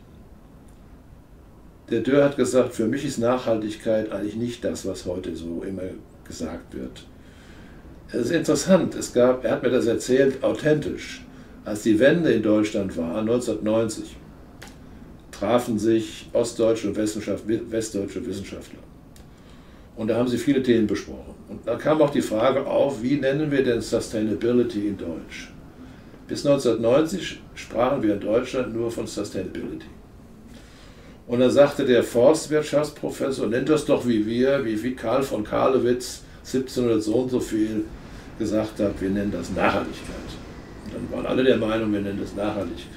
Der Dürr hat gesagt, für mich ist Nachhaltigkeit eigentlich nicht das, was heute so immer gesagt wird. Es ist interessant, es gab, er hat mir das erzählt, authentisch. Als die Wende in Deutschland war, neunzehnhundertneunzig, trafen sich ostdeutsche und westdeutsche Wissenschaftler. Und da haben sie viele Themen besprochen. Und da kam auch die Frage auf, wie nennen wir denn Sustainability in Deutsch? Bis neunzehnhundertneunzig sprachen wir in Deutschland nur von Sustainability. Und dann sagte der Forstwirtschaftsprofessor, nennt das doch wie wir, wie, wie Karl von Karlowitz siebzehnhundert so und so viel gesagt hat, wir nennen das Nachhaltigkeit. Und dann waren alle der Meinung, wir nennen das Nachhaltigkeit.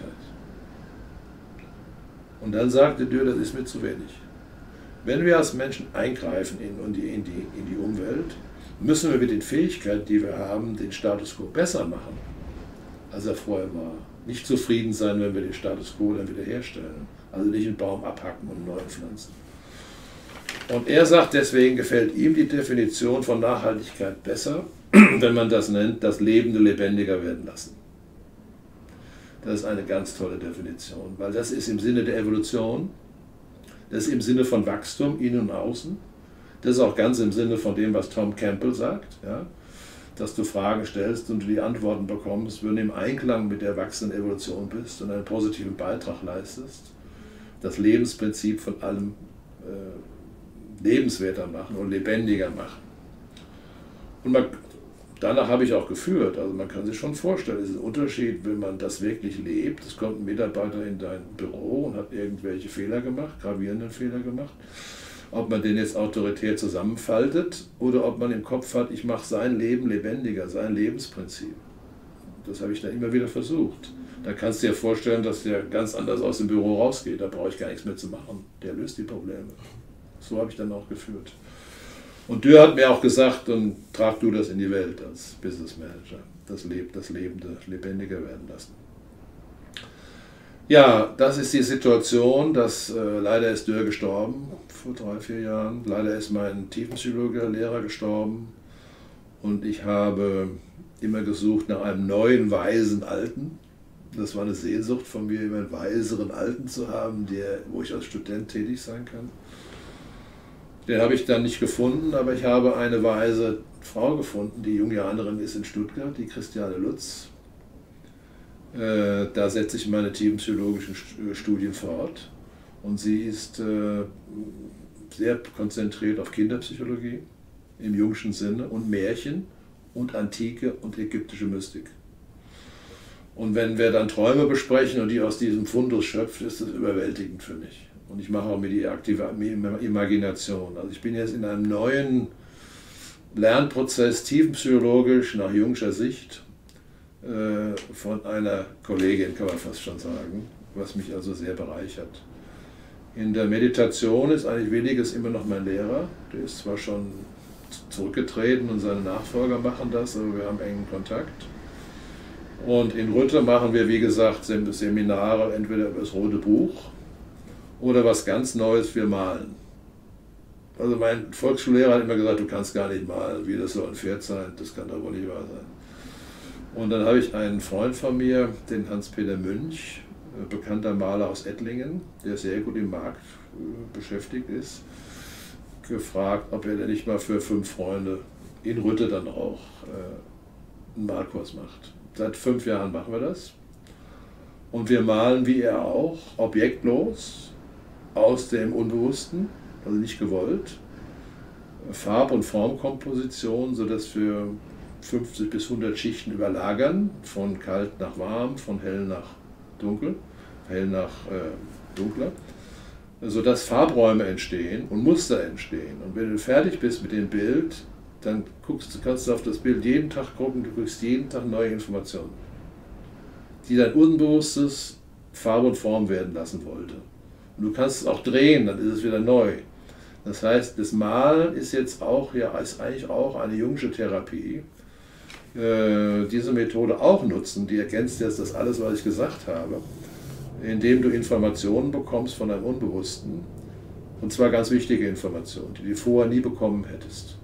Und dann sagte Dürr, das ist mir zu wenig. Wenn wir als Menschen eingreifen in, in, die, in, die, in die Umwelt, müssen wir mit den Fähigkeiten, die wir haben, den Status quo besser machen, als er vorher war. Nicht zufrieden sein, wenn wir den Status quo dann wieder herstellen. Also nicht einen Baum abhacken und einen neuen pflanzen. Und er sagt, deswegen gefällt ihm die Definition von Nachhaltigkeit besser, wenn man das nennt, das Lebende lebendiger werden lassen. Das ist eine ganz tolle Definition, weil das ist im Sinne der Evolution, das ist im Sinne von Wachstum, innen und außen, das ist auch ganz im Sinne von dem, was Tom Campbell sagt, ja, dass du Fragen stellst und du die Antworten bekommst, wenn du im Einklang mit der wachsenden Evolution bist und einen positiven Beitrag leistest, das Lebensprinzip von allem äh, lebenswerter machen und lebendiger machen. Und man, danach habe ich auch geführt, also man kann sich schon vorstellen, es ist ein Unterschied, wenn man das wirklich lebt. Es kommt ein Mitarbeiter in dein Büro und hat irgendwelche Fehler gemacht, gravierenden Fehler gemacht. Ob man den jetzt autoritär zusammenfaltet oder ob man im Kopf hat, ich mache sein Leben lebendiger, sein Lebensprinzip. Das habe ich dann immer wieder versucht. Da kannst du dir vorstellen, dass der ganz anders aus dem Büro rausgeht. Da brauche ich gar nichts mehr zu machen. Der löst die Probleme. So habe ich dann auch geführt. Und Dürr hat mir auch gesagt, und trag du das in die Welt als Business Manager. Das, Leb das Lebende lebendiger werden lassen. Ja, das ist die Situation, dass äh, leider ist Dürr gestorben vor drei, vier Jahren. Leider ist mein Tiefenpsychologie-Lehrer gestorben. Und ich habe immer gesucht nach einem neuen, weisen Alten. Das war eine Sehnsucht von mir, immer einen weiseren Alten zu haben, der, wo ich als Student tätig sein kann. Den habe ich dann nicht gefunden, aber ich habe eine weise Frau gefunden, die Jungianerin ist in Stuttgart, die Christiane Lutz. Äh, da setze ich meine tiefenpsychologischen Studien fort. Und sie ist äh, sehr konzentriert auf Kinderpsychologie im jungschen Sinne und Märchen und antike und ägyptische Mystik. Und wenn wir dann Träume besprechen und die aus diesem Fundus schöpft, ist das überwältigend für mich. Und ich mache auch mit die aktive Imagination. Also ich bin jetzt in einem neuen Lernprozess, tiefenpsychologisch nach Jungscher Sicht, äh, von einer Kollegin, kann man fast schon sagen, was mich also sehr bereichert. In der Meditation ist eigentlich Williges immer noch mein Lehrer. Der ist zwar schon zurückgetreten und seine Nachfolger machen das, aber wir haben engen Kontakt. Und in Rütte machen wir, wie gesagt, Seminare, entweder über das Rote Buch oder was ganz Neues, wir malen. Also mein Volksschullehrer hat immer gesagt, du kannst gar nicht malen, wie das soll ein Pferd sein, das kann doch wohl nicht wahr sein. Und dann habe ich einen Freund von mir, den Hans-Peter Münch, bekannter Maler aus Ettlingen, der sehr gut im Markt beschäftigt ist, gefragt, ob er denn nicht mal für fünf Freunde in Rütte dann auch äh, einen Malkurs macht. Seit fünf Jahren machen wir das. Und wir malen, wie er auch, objektlos, aus dem Unbewussten, also nicht gewollt, Farb- und Formkomposition, sodass wir fünfzig bis hundert Schichten überlagern, von kalt nach warm, von hell nach dunkel, hell nach äh, dunkler, sodass Farbräume entstehen und Muster entstehen. Und wenn du fertig bist mit dem Bild, dann guckst, kannst du auf das Bild jeden Tag gucken, du kriegst jeden Tag neue Informationen, die dein Unbewusstes Farbe und Form werden lassen wollte. Und du kannst es auch drehen, dann ist es wieder neu. Das heißt, das Malen ist jetzt auch, ja, ist eigentlich auch eine Jungsche Therapie. Äh, diese Methode auch nutzen, die ergänzt jetzt das alles, was ich gesagt habe, indem du Informationen bekommst von deinem Unbewussten, und zwar ganz wichtige Informationen, die du vorher nie bekommen hättest.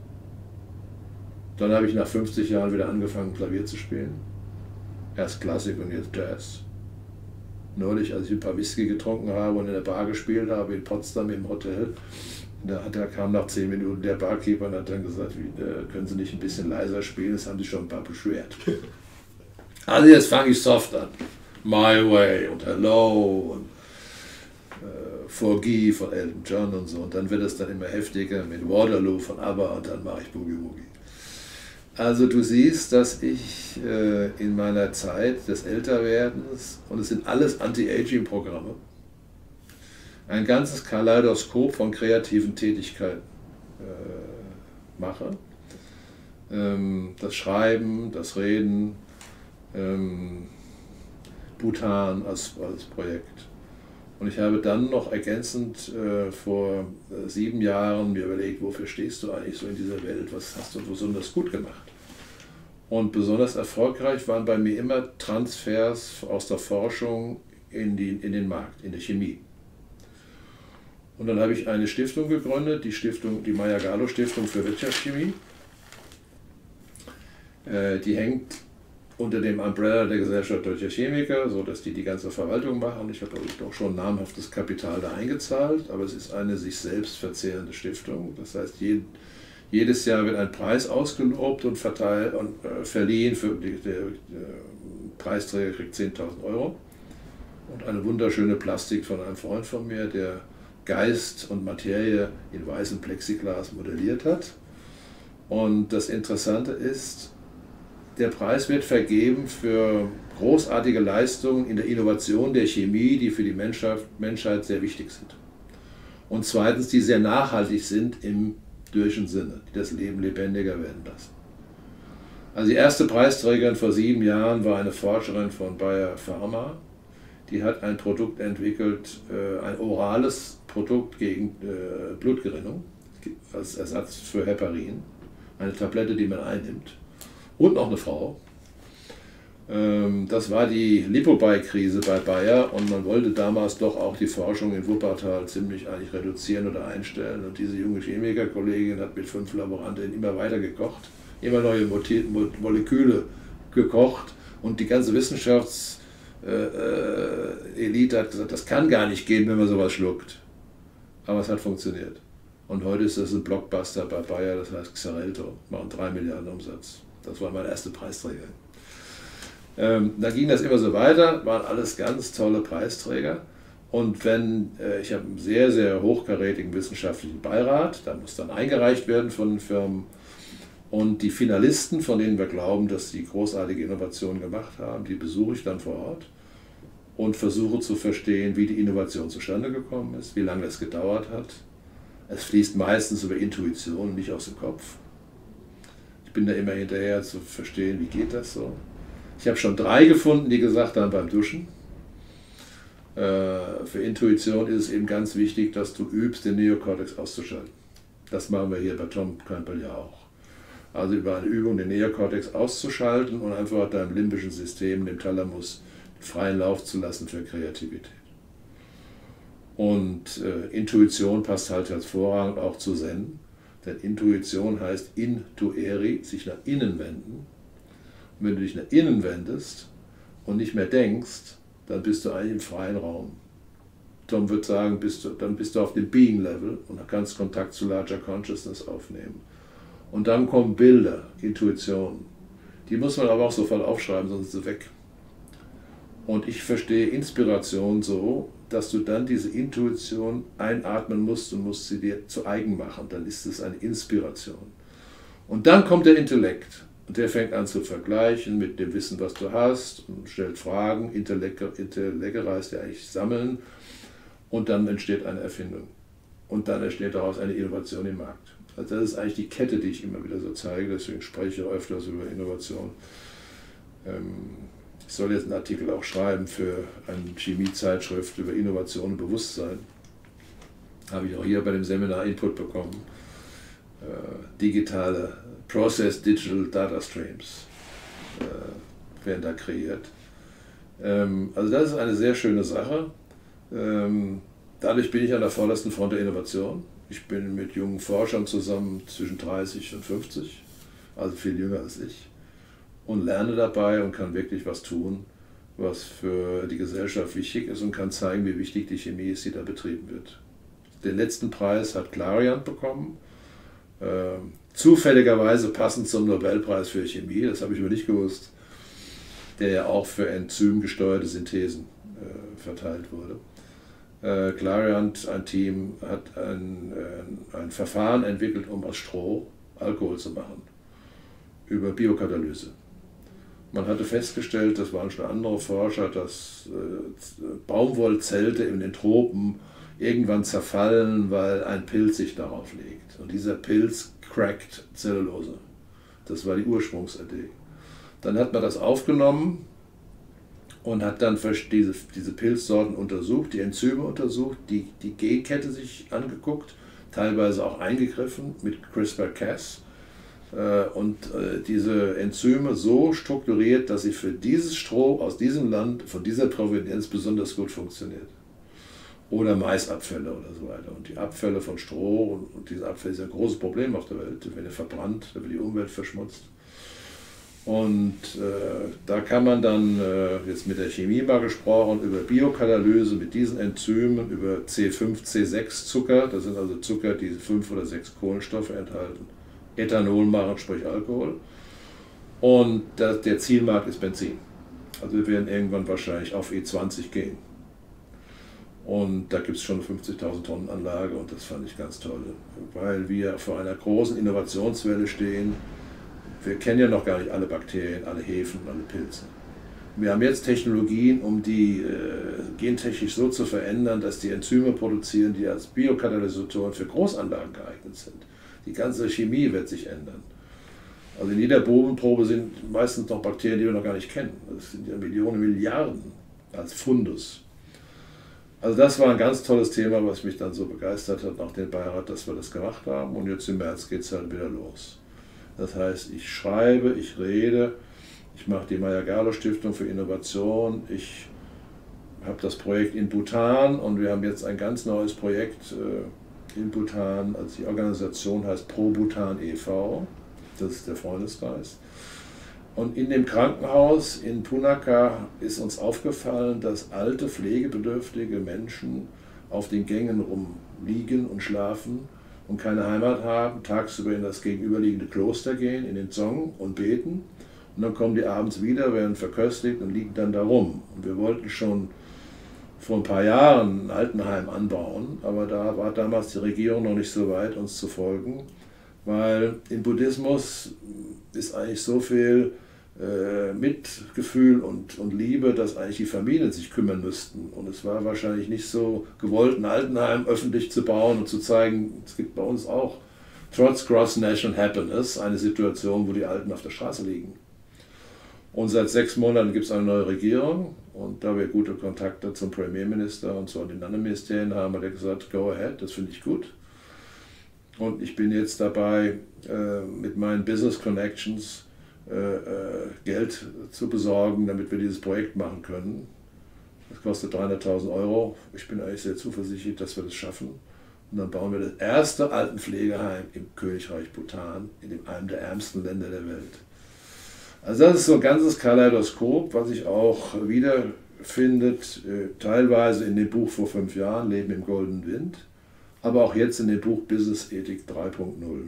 Dann habe ich nach fünfzig Jahren wieder angefangen, Klavier zu spielen. Erst Klassik und jetzt Jazz. Neulich, als ich ein paar Whisky getrunken habe und in der Bar gespielt habe, in Potsdam im Hotel, Da, hat, da kam nach zehn Minuten der Barkeeper und hat dann gesagt, wie, äh, können Sie nicht ein bisschen leiser spielen, das haben sich schon ein paar beschwert. Also jetzt fange ich soft an. My Way und Hello und äh, Forgive von Elton John und so. Und dann wird es dann immer heftiger mit Waterloo von ABBA und dann mache ich Boogie Woogie. Also du siehst, dass ich äh, in meiner Zeit des Älterwerdens, und es sind alles Anti-Aging-Programme, ein ganzes Kaleidoskop von kreativen Tätigkeiten äh, mache. Ähm, das Schreiben, das Reden, ähm, Bhutan als, als Projekt. Und ich habe dann noch ergänzend äh, vor äh, sieben Jahren mir überlegt, wofür stehst du eigentlich so in dieser Welt, was hast du besonders gut gemacht? Und besonders erfolgreich waren bei mir immer Transfers aus der Forschung in, die, in den Markt, in die Chemie. Und dann habe ich eine Stiftung gegründet, die Stiftung, die Maya-Gallo-Stiftung für Wirtschaftschemie. Äh, die hängt unter dem Umbrella der Gesellschaft Deutscher Chemiker, sodass die die ganze Verwaltung machen. Ich habe auch schon namhaftes Kapital da eingezahlt, aber es ist eine sich selbst verzehrende Stiftung. Das heißt, je, jedes Jahr wird ein Preis ausgelobt und verteilt und äh, verliehen. Für die, der, der Preisträger kriegt zehntausend Euro. Und eine wunderschöne Plastik von einem Freund von mir, der Geist und Materie in weißem Plexiglas modelliert hat. Und das Interessante ist, der Preis wird vergeben für großartige Leistungen in der Innovation der Chemie, die für die Menschheit, Menschheit sehr wichtig sind. Und zweitens, die sehr nachhaltig sind im dürren Sinne, die das Leben lebendiger werden lassen. Also die erste Preisträgerin vor sieben Jahren war eine Forscherin von Bayer Pharma. Die hat ein Produkt entwickelt, ein orales Produkt gegen Blutgerinnung, als Ersatz für Heparin. Eine Tablette, die man einnimmt. Und noch eine Frau. Das war die Lipobay-Krise bei Bayer und man wollte damals doch auch die Forschung in Wuppertal ziemlich eigentlich reduzieren oder einstellen. Und diese junge Chemikerkollegin hat mit fünf Laborantinnen immer weiter gekocht, immer neue Moleküle gekocht und die ganze Wissenschafts- Äh, Elite hat gesagt, das kann gar nicht gehen, wenn man sowas schluckt. Aber es hat funktioniert. Und heute ist das ein Blockbuster bei Bayer, das heißt Xarelto, machen drei Milliarden Umsatz. Das war mein erster Preisträger. Ähm, da ging das immer so weiter, waren alles ganz tolle Preisträger. Und wenn, äh, ich habe einen sehr, sehr hochkarätigen wissenschaftlichen Beirat, da muss dann eingereicht werden von den Firmen. Und die Finalisten, von denen wir glauben, dass sie großartige Innovationen gemacht haben, die besuche ich dann vor Ort und versuche zu verstehen, wie die Innovation zustande gekommen ist, wie lange es gedauert hat. Es fließt meistens über Intuition, nicht aus dem Kopf. Ich bin da immer hinterher zu verstehen, wie geht das so. Ich habe schon drei gefunden, die gesagt haben beim Duschen. Äh, für Intuition ist es eben ganz wichtig, dass du übst, den Neokortex auszuschalten. Das machen wir hier bei Tom Campbell ja auch. Also über eine Übung den Neokortex auszuschalten und einfach deinem limbischen System, dem Thalamus, freien Lauf zu lassen für Kreativität. Und äh, Intuition passt halt hervorragend auch zu Zen, denn Intuition heißt intueri, sich nach innen wenden. Und wenn du dich nach innen wendest und nicht mehr denkst, dann bist du eigentlich im freien Raum. Tom wird sagen, bist du, dann bist du auf dem Being-Level und kannst Kontakt zu Larger Consciousness aufnehmen. Und dann kommen Bilder, Intuition. Die muss man aber auch sofort aufschreiben, sonst ist sie weg. Und ich verstehe Inspiration so, dass du dann diese Intuition einatmen musst und musst sie dir zu eigen machen. Dann ist es eine Inspiration. Und dann kommt der Intellekt. Und der fängt an zu vergleichen mit dem Wissen, was du hast, und stellt Fragen. Intellekte heißt ja eigentlich sammeln. Und dann entsteht eine Erfindung. Und dann entsteht daraus eine Innovation im Markt. Also das ist eigentlich die Kette, die ich immer wieder so zeige, deswegen spreche ich öfters über Innovation. Ich soll jetzt einen Artikel auch schreiben für eine Chemiezeitschrift über Innovation und Bewusstsein. Habe ich auch hier bei dem Seminar Input bekommen. Digitale Process Digital Data Streams werden da kreiert. Also das ist eine sehr schöne Sache. Dadurch bin ich an der vordersten Front der Innovation. Ich bin mit jungen Forschern zusammen zwischen dreißig und fünfzig, also viel jünger als ich, und lerne dabei und kann wirklich was tun, was für die Gesellschaft wichtig ist und kann zeigen, wie wichtig die Chemie ist, die da betrieben wird. Den letzten Preis hat Clariant bekommen, äh, zufälligerweise passend zum Nobelpreis für Chemie, das habe ich aber nicht gewusst, der ja auch für enzymgesteuerte Synthesen äh, verteilt wurde. Äh, Clariant, ein Team, hat ein, äh, ein Verfahren entwickelt, um aus Stroh Alkohol zu machen, über Biokatalyse. Man hatte festgestellt, das waren schon andere Forscher, dass äh, Baumwollzelte in den Tropen irgendwann zerfallen, weil ein Pilz sich darauf legt. Und dieser Pilz crackt Zellulose. Das war die Ursprungsidee. Dann hat man das aufgenommen und hat dann diese, diese Pilzsorten untersucht, die Enzyme untersucht, die, die Genkette sich angeguckt, teilweise auch eingegriffen mit CRISPR-Cas äh, und äh, diese Enzyme so strukturiert, dass sie für dieses Stroh aus diesem Land, von dieser Provenienz besonders gut funktioniert. Oder Maisabfälle oder so weiter. Und die Abfälle von Stroh, und, und diese Abfälle ist ein großes Problem auf der Welt, die werden verbrannt, da wird die Umwelt verschmutzt. Und äh, da kann man dann, äh, jetzt mit der Chemie mal gesprochen, über Biokatalyse mit diesen Enzymen, über C fünf C sechs Zucker, das sind also Zucker, die fünf oder sechs Kohlenstoffe enthalten, Ethanol machen, sprich Alkohol. Und das, der Zielmarkt ist Benzin. Also wir werden irgendwann wahrscheinlich auf E zwanzig gehen. Und da gibt es schon eine fünfzigtausend Tonnen Anlage und das fand ich ganz toll, weil wir vor einer großen Innovationswelle stehen. Wir kennen ja noch gar nicht alle Bakterien, alle Hefen, alle Pilze. Wir haben jetzt Technologien, um die äh, gentechnisch so zu verändern, dass die Enzyme produzieren, die als Biokatalysatoren für Großanlagen geeignet sind. Die ganze Chemie wird sich ändern. Also in jeder Bodenprobe sind meistens noch Bakterien, die wir noch gar nicht kennen. Das sind ja Millionen, Milliarden als Fundus. Also das war ein ganz tolles Thema, was mich dann so begeistert hat nach dem Beirat, dass wir das gemacht haben. Und jetzt im März geht es halt wieder los. Das heißt, ich schreibe, ich rede, ich mache die Maya-Gallo-Stiftung für Innovation, ich habe das Projekt in Bhutan und wir haben jetzt ein ganz neues Projekt in Bhutan, also die Organisation heißt Pro Bhutan e V, das ist der Freundeskreis. Und in dem Krankenhaus in Punakha ist uns aufgefallen, dass alte, pflegebedürftige Menschen auf den Gängen rumliegen und schlafen und keine Heimat haben, tagsüber in das gegenüberliegende Kloster gehen, in den Dzong und beten. Und dann kommen die abends wieder, werden verköstigt und liegen dann da rum. Und wir wollten schon vor ein paar Jahren ein Altenheim anbauen, aber da war damals die Regierung noch nicht so weit, uns zu folgen, weil im Buddhismus ist eigentlich so viel äh, Mitgefühl und, und Liebe, dass eigentlich die Familien sich kümmern müssten. Und es war wahrscheinlich nicht so gewollt, ein Altenheim öffentlich zu bauen und zu zeigen, es gibt bei uns auch trotz Gross National Happiness eine Situation, wo die Alten auf der Straße liegen. Und seit sechs Monaten gibt es eine neue Regierung und da wir gute Kontakte zum Premierminister und zu den anderen Ministerien haben, hat er gesagt, go ahead, das finde ich gut. Und ich bin jetzt dabei, äh, mit meinen Business Connections äh, äh, Geld zu besorgen, damit wir dieses Projekt machen können. Das kostet dreihunderttausend Euro. Ich bin eigentlich sehr zuversichtlich, dass wir das schaffen. Und dann bauen wir das erste Altenpflegeheim im Königreich Bhutan, in dem, einem der ärmsten Länder der Welt. Also das ist so ein ganzes Kaleidoskop, was sich auch wiederfindet, äh, teilweise in dem Buch vor fünf Jahren, Leben im goldenen Wind, aber auch jetzt in dem Buch Business Ethik drei Punkt null.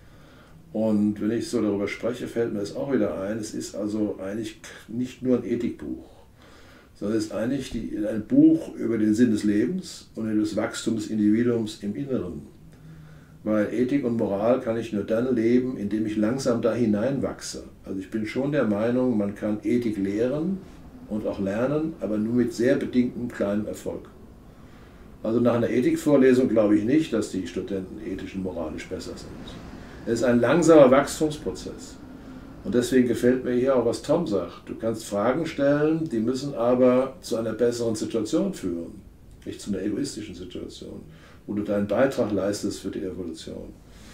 Und wenn ich so darüber spreche, fällt mir das auch wieder ein, es ist also eigentlich nicht nur ein Ethikbuch, sondern es ist eigentlich die, ein Buch über den Sinn des Lebens und über das Wachstum des Individuums im Inneren. Weil Ethik und Moral kann ich nur dann leben, indem ich langsam da hineinwachse. Also ich bin schon der Meinung, man kann Ethik lehren und auch lernen, aber nur mit sehr bedingtem kleinem Erfolg. Also nach einer Ethikvorlesung glaube ich nicht, dass die Studenten ethisch und moralisch besser sind. Es ist ein langsamer Wachstumsprozess. Und deswegen gefällt mir hier auch, was Tom sagt. Du kannst Fragen stellen, die müssen aber zu einer besseren Situation führen, nicht zu einer egoistischen Situation, wo du deinen Beitrag leistest für die Evolution.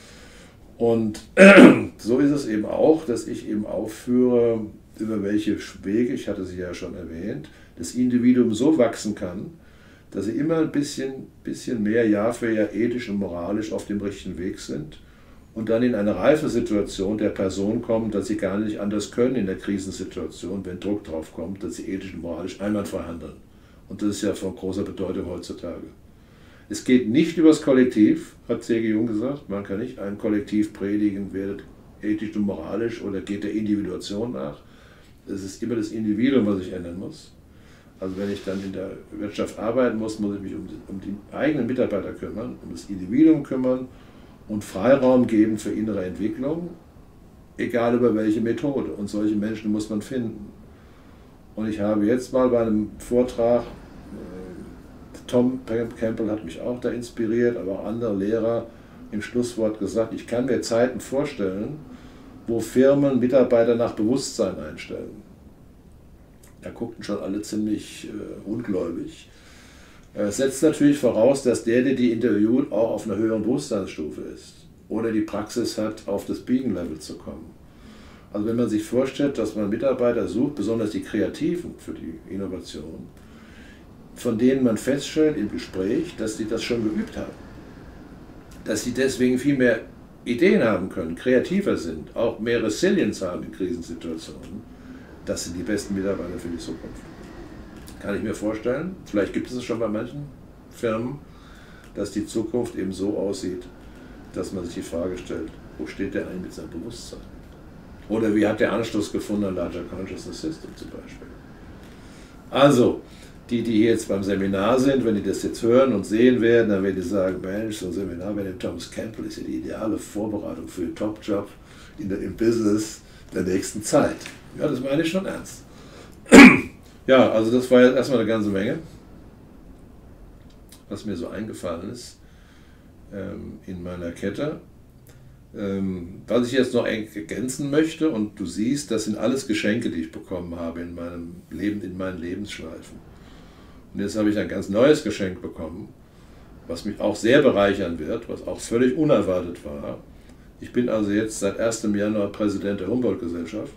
Und so ist es eben auch, dass ich eben aufführe, über welche Wege, ich hatte sie ja schon erwähnt, das Individuum so wachsen kann, dass sie immer ein bisschen, bisschen mehr Jahr für Jahr ethisch und moralisch auf dem richtigen Weg sind und dann in eine reife Situation der Person kommen, dass sie gar nicht anders können in der Krisensituation, wenn Druck drauf kommt, dass sie ethisch und moralisch einwandfrei handeln. Und das ist ja von großer Bedeutung heutzutage. Es geht nicht über das Kollektiv, hat C G Jung gesagt. Man kann nicht ein Kollektiv predigen, werdet ethisch und moralisch oder geht der Individuation nach. Es ist immer das Individuum, was sich ändern muss. Also wenn ich dann in der Wirtschaft arbeiten muss, muss ich mich um die, um die eigenen Mitarbeiter kümmern, um das Individuum kümmern und Freiraum geben für innere Entwicklung, egal über welche Methode. Und solche Menschen muss man finden. Und ich habe jetzt mal bei einem Vortrag, äh, Tom Campbell hat mich auch da inspiriert, aber auch andere Lehrer im Schlusswort gesagt, ich kann mir Zeiten vorstellen, wo Firmen Mitarbeiter nach Bewusstsein einstellen. Da guckten schon alle ziemlich äh, ungläubig. Es setzt natürlich voraus, dass der, der die interviewt, auch auf einer höheren Bewusstseinsstufe ist oder die Praxis hat, auf das Being-Level zu kommen. Also wenn man sich vorstellt, dass man Mitarbeiter sucht, besonders die Kreativen für die Innovation, von denen man feststellt im Gespräch, dass sie das schon geübt haben, dass sie deswegen viel mehr Ideen haben können, kreativer sind, auch mehr Resilienz haben in Krisensituationen, das sind die besten Mitarbeiter für die Zukunft. Kann ich mir vorstellen, vielleicht gibt es es schon bei manchen Firmen, dass die Zukunft eben so aussieht, dass man sich die Frage stellt, wo steht der eigentlich mit seinem Bewusstsein? Oder wie hat der Anschluss gefunden an Larger Consciousness System zum Beispiel? Also, die, die hier jetzt beim Seminar sind, wenn die das jetzt hören und sehen werden, dann werden die sagen, Mensch, so ein Seminar bei dem Thomas Campbell ist ja die ideale Vorbereitung für den Top-Job in der, im Business der nächsten Zeit. Ja, das meine ich schon ernst. Ja, also das war jetzt erstmal eine ganze Menge, was mir so eingefallen ist ähm, in meiner Kette. Ähm, was ich jetzt noch ergänzen möchte, und du siehst, das sind alles Geschenke, die ich bekommen habe in meinem Leben, in meinen Lebensschleifen. Und jetzt habe ich ein ganz neues Geschenk bekommen, was mich auch sehr bereichern wird, was auch völlig unerwartet war. Ich bin also jetzt seit ersten Januar Präsident der Humboldt-Gesellschaft.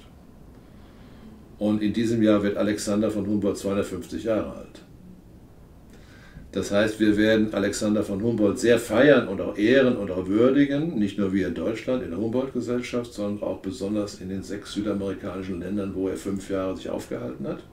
Und in diesem Jahr wird Alexander von Humboldt zweihundertfünfzig Jahre alt. Das heißt, wir werden Alexander von Humboldt sehr feiern und auch ehren und auch würdigen, nicht nur wir in Deutschland, in der Humboldt-Gesellschaft, sondern auch besonders in den sechs südamerikanischen Ländern, wo er fünf Jahre sich aufgehalten hat.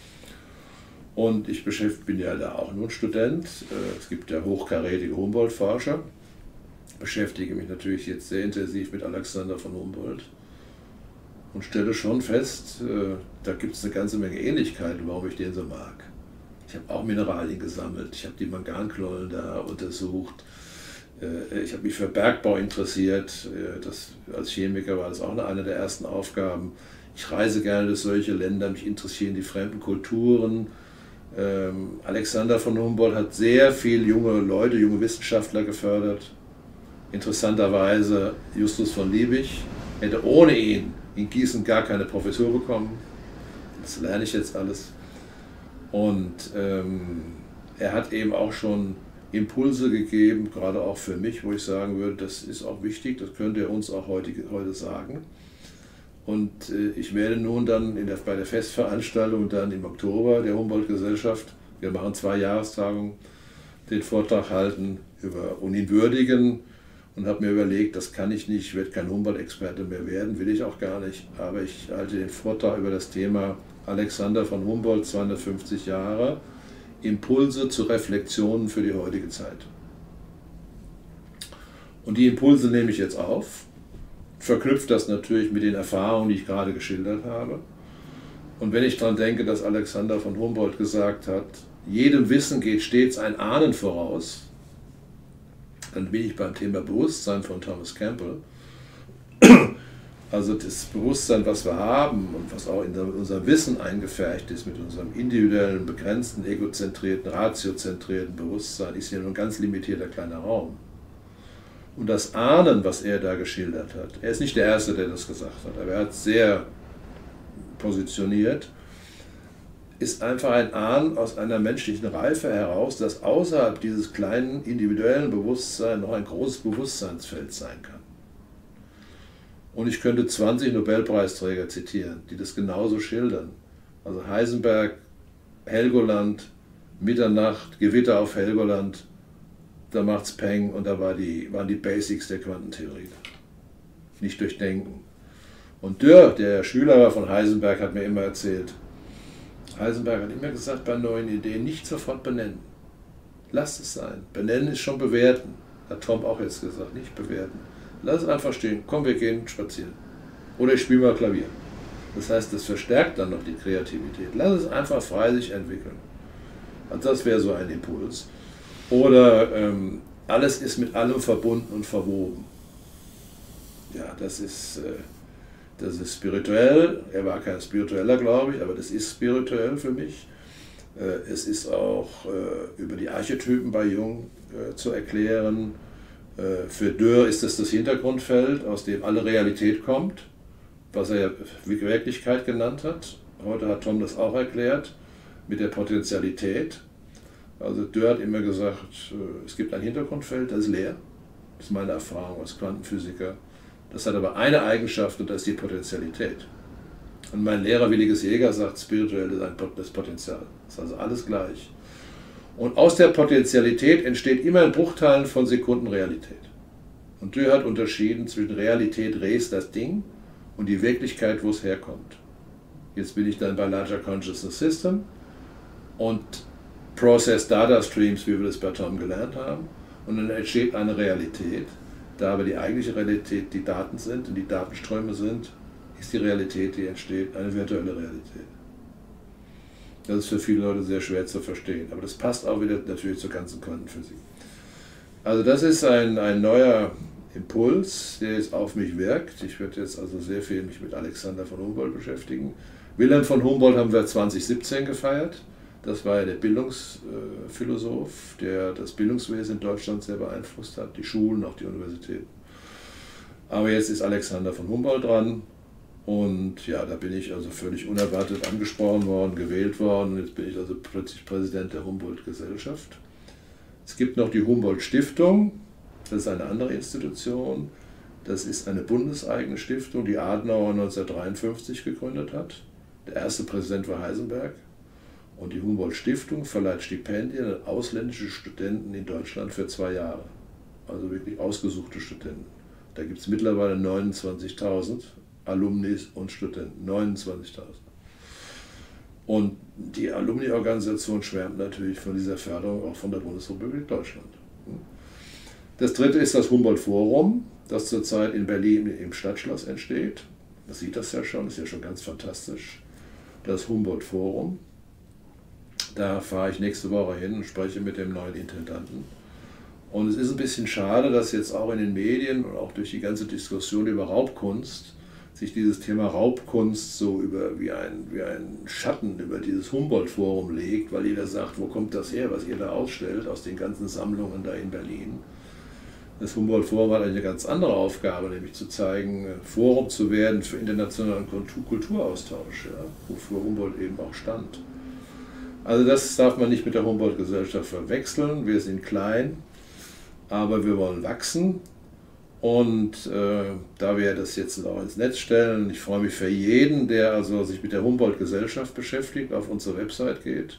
Und ich bin ja da auch nur ein Student. Es gibt ja hochkarätige Humboldt-Forscher. Beschäftige mich natürlich jetzt sehr intensiv mit Alexander von Humboldt. Und stelle schon fest, äh, da gibt es eine ganze Menge Ähnlichkeiten, warum ich den so mag. Ich habe auch Mineralien gesammelt, ich habe die Manganknollen da untersucht, äh, ich habe mich für Bergbau interessiert, äh, das, als Chemiker war das auch eine der ersten Aufgaben. Ich reise gerne durch solche Länder, mich interessieren die fremden Kulturen. Ähm, Alexander von Humboldt hat sehr viele junge Leute, junge Wissenschaftler gefördert. Interessanterweise Justus von Liebig hätte ohne ihn in Gießen gar keine Professur bekommen. Das lerne ich jetzt alles. Und ähm, er hat eben auch schon Impulse gegeben, gerade auch für mich, wo ich sagen würde, das ist auch wichtig, das könnte er uns auch heute, heute sagen. Und äh, ich werde nun dann in der, bei der Festveranstaltung dann im Oktober der Humboldt-Gesellschaft, wir machen zwei Jahrestagungen, den Vortrag halten über, und ihn würdigen. Und habe mir überlegt, das kann ich nicht, ich werde kein Humboldt-Experte mehr werden, will ich auch gar nicht, aber ich halte den Vortrag über das Thema Alexander von Humboldt, zweihundertfünfzig Jahre, Impulse zu Reflexionen für die heutige Zeit. Und die Impulse nehme ich jetzt auf, verknüpfe das natürlich mit den Erfahrungen, die ich gerade geschildert habe. Und wenn ich daran denke, dass Alexander von Humboldt gesagt hat, jedem Wissen geht stets ein Ahnen voraus, dann bin ich beim Thema Bewusstsein von Thomas Campbell. Also das Bewusstsein, was wir haben und was auch in unserem Wissen eingefärbt ist, mit unserem individuellen, begrenzten, egozentrierten, ratiozentrierten Bewusstsein, ist ja nur ein ganz limitierter kleiner Raum. Und das Ahnen, was er da geschildert hat, er ist nicht der Erste, der das gesagt hat, aber er hat es sehr positioniert, ist einfach ein Ahnen aus einer menschlichen Reife heraus, dass außerhalb dieses kleinen individuellen Bewusstseins noch ein großes Bewusstseinsfeld sein kann. Und ich könnte zwanzig Nobelpreisträger zitieren, die das genauso schildern. Also Heisenberg, Helgoland, Mitternacht, Gewitter auf Helgoland, da macht's Peng und da war die, waren die Basics der Quantentheorie. Nicht durchdenken. Und Dürr, der Schüler war von Heisenberg, hat mir immer erzählt, Heisenberg hat immer gesagt, bei neuen Ideen nicht sofort benennen. Lasst es sein. Benennen ist schon bewerten. Hat Tom auch jetzt gesagt, nicht bewerten. Lass es einfach stehen. Komm, wir gehen spazieren. Oder ich spiele mal Klavier. Das heißt, das verstärkt dann noch die Kreativität. Lass es einfach frei sich entwickeln. Also das wäre so ein Impuls. Oder ähm, alles ist mit allem verbunden und verwoben. Ja, das ist, äh, das ist spirituell. Er war kein Spiritueller, glaube ich, aber das ist spirituell für mich. Äh, es ist auch äh, über die Archetypen bei Jung äh, zu erklären. Äh, für Dürr ist es das Hintergrundfeld, aus dem alle Realität kommt, was er Wirklichkeit genannt hat. Heute hat Tom das auch erklärt, mit der Potentialität. Also Dürr hat immer gesagt, es gibt ein Hintergrundfeld, das ist leer. Das ist meine Erfahrung als Quantenphysiker. Das hat aber eine Eigenschaft und das ist die Potentialität. Und mein Lehrer Williges Jäger sagt, spirituell ist ein das Potenzial. Das ist also alles gleich. Und aus der Potentialität entsteht immer in Bruchteilen von Sekunden Realität. Und Dürr hat unterschieden zwischen Realität, Res, das Ding, und die Wirklichkeit, wo es herkommt. Jetzt bin ich dann bei Larger Consciousness System und Process Data Streams, wie wir das bei Tom gelernt haben. Und dann entsteht eine Realität. Da aber die eigentliche Realität die Daten sind und die Datenströme sind, ist die Realität, die entsteht, eine virtuelle Realität. Das ist für viele Leute sehr schwer zu verstehen. Aber das passt auch wieder natürlich zur ganzen Quantenphysik. Also das ist ein, ein neuer Impuls, der jetzt auf mich wirkt. Ich werde jetzt also sehr viel mich mit Alexander von Humboldt beschäftigen. Wilhelm von Humboldt haben wir zwanzig siebzehn gefeiert. Das war ja der Bildungsphilosoph, der das Bildungswesen in Deutschland sehr beeinflusst hat, die Schulen, auch die Universitäten. Aber jetzt ist Alexander von Humboldt dran und ja, da bin ich also völlig unerwartet angesprochen worden, gewählt worden. Jetzt bin ich also plötzlich Präsident der Humboldt-Gesellschaft. Es gibt noch die Humboldt-Stiftung, das ist eine andere Institution. Das ist eine bundeseigene Stiftung, die Adenauer neunzehnhundertdreiundfünfzig gegründet hat. Der erste Präsident war Heisenberg. Und die Humboldt-Stiftung verleiht Stipendien an ausländische Studenten in Deutschland für zwei Jahre. Also wirklich ausgesuchte Studenten. Da gibt es mittlerweile neunundzwanzigtausend Alumnis und Studenten. neunundzwanzigtausend. Und die Alumni-Organisation schwärmt natürlich von dieser Förderung auch von der Bundesrepublik Deutschland. Das dritte ist das Humboldt-Forum, das zurzeit in Berlin im Stadtschloss entsteht. Man sieht das ja schon, ist ja schon ganz fantastisch. Das Humboldt-Forum. Da fahre ich nächste Woche hin und spreche mit dem neuen Intendanten. Und es ist ein bisschen schade, dass jetzt auch in den Medien und auch durch die ganze Diskussion über Raubkunst sich dieses Thema Raubkunst so über, wie, ein, wie ein Schatten über dieses Humboldt-Forum legt, weil jeder sagt, wo kommt das her, was ihr da ausstellt aus den ganzen Sammlungen da in Berlin. Das Humboldt-Forum hat eine ganz andere Aufgabe, nämlich zu zeigen, Forum zu werden für internationalen Kulturaustausch, ja, wofür Humboldt eben auch stand. Also das darf man nicht mit der Humboldt-Gesellschaft verwechseln. Wir sind klein, aber wir wollen wachsen. Und äh, da wir das jetzt auch ins Netz stellen, ich freue mich für jeden, der also sich mit der Humboldt-Gesellschaft beschäftigt, auf unsere Website geht.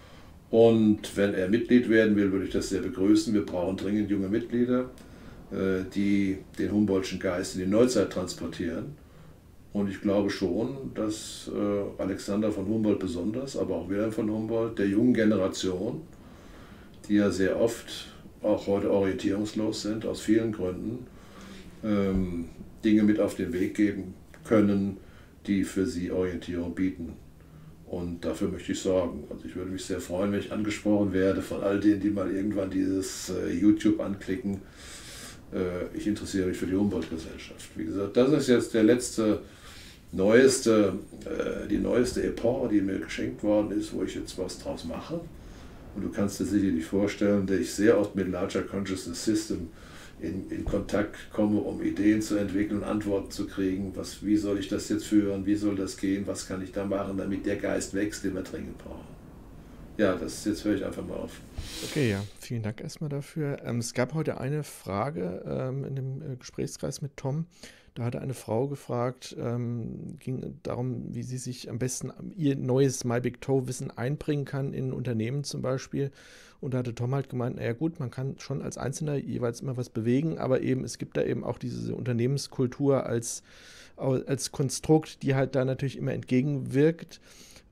Und wenn er Mitglied werden will, würde ich das sehr begrüßen. Wir brauchen dringend junge Mitglieder, äh, die den Humboldtschen Geist in die Neuzeit transportieren. Und ich glaube schon, dass äh, Alexander von Humboldt besonders, aber auch Wilhelm von Humboldt, der jungen Generation, die ja sehr oft auch heute orientierungslos sind, aus vielen Gründen, ähm, Dinge mit auf den Weg geben können, die für sie Orientierung bieten. Und dafür möchte ich sorgen. Also ich würde mich sehr freuen, wenn ich angesprochen werde von all denen, die mal irgendwann dieses äh, YouTube anklicken. Äh, ich interessiere mich für die Humboldt-Gesellschaft. Wie gesagt, das ist jetzt der letzte neueste, äh, die neueste Epoche, die mir geschenkt worden ist, wo ich jetzt was draus mache. Und du kannst dir sicherlich vorstellen, dass ich sehr oft mit Larger Consciousness System in, in Kontakt komme, um Ideen zu entwickeln, Antworten zu kriegen. Was, wie soll ich das jetzt führen? Wie soll das gehen? Was kann ich da machen, damit der Geist wächst, den wir dringend brauchen? Ja, das, jetzt höre ich einfach mal auf. Okay, ja, vielen Dank erstmal dafür. Ähm, es gab heute eine Frage ähm, in dem äh, Gesprächskreis mit Tom. Da hatte eine Frau gefragt, ähm, ging darum, wie sie sich am besten ihr neues My Big Toe Wissen einbringen kann in Unternehmen zum Beispiel. Und da hatte Tom halt gemeint, naja gut, man kann schon als Einzelner jeweils immer was bewegen, aber eben es gibt da eben auch diese Unternehmenskultur als, als Konstrukt, die halt da natürlich immer entgegenwirkt.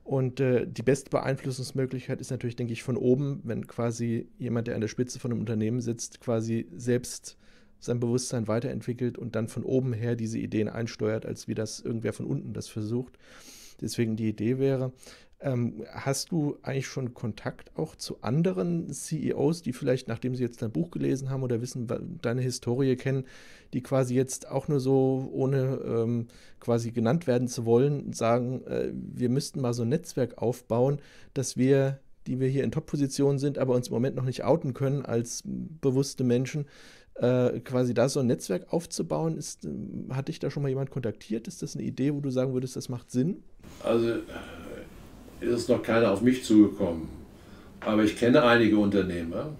Und äh, die beste Beeinflussungsmöglichkeit ist natürlich, denke ich, von oben, wenn quasi jemand, der an der Spitze von einem Unternehmen sitzt, quasi selbst sein Bewusstsein weiterentwickelt und dann von oben her diese Ideen einsteuert, als wie das irgendwer von unten das versucht. Deswegen die Idee wäre, ähm, hast du eigentlich schon Kontakt auch zu anderen C E Os, die vielleicht, nachdem sie jetzt dein Buch gelesen haben oder wissen, deine Historie kennen, die quasi jetzt auch nur so, ohne ähm, quasi genannt werden zu wollen, sagen, äh, wir müssten mal so ein Netzwerk aufbauen, dass wir, die wir hier in Top-Positionen sind, aber uns im Moment noch nicht outen können als bewusste Menschen, äh, quasi da so ein Netzwerk aufzubauen. Ist, äh, hat dich da schon mal jemand kontaktiert? Ist das eine Idee, wo du sagen würdest, das macht Sinn? Also ist noch keiner auf mich zugekommen, aber ich kenne einige Unternehmer.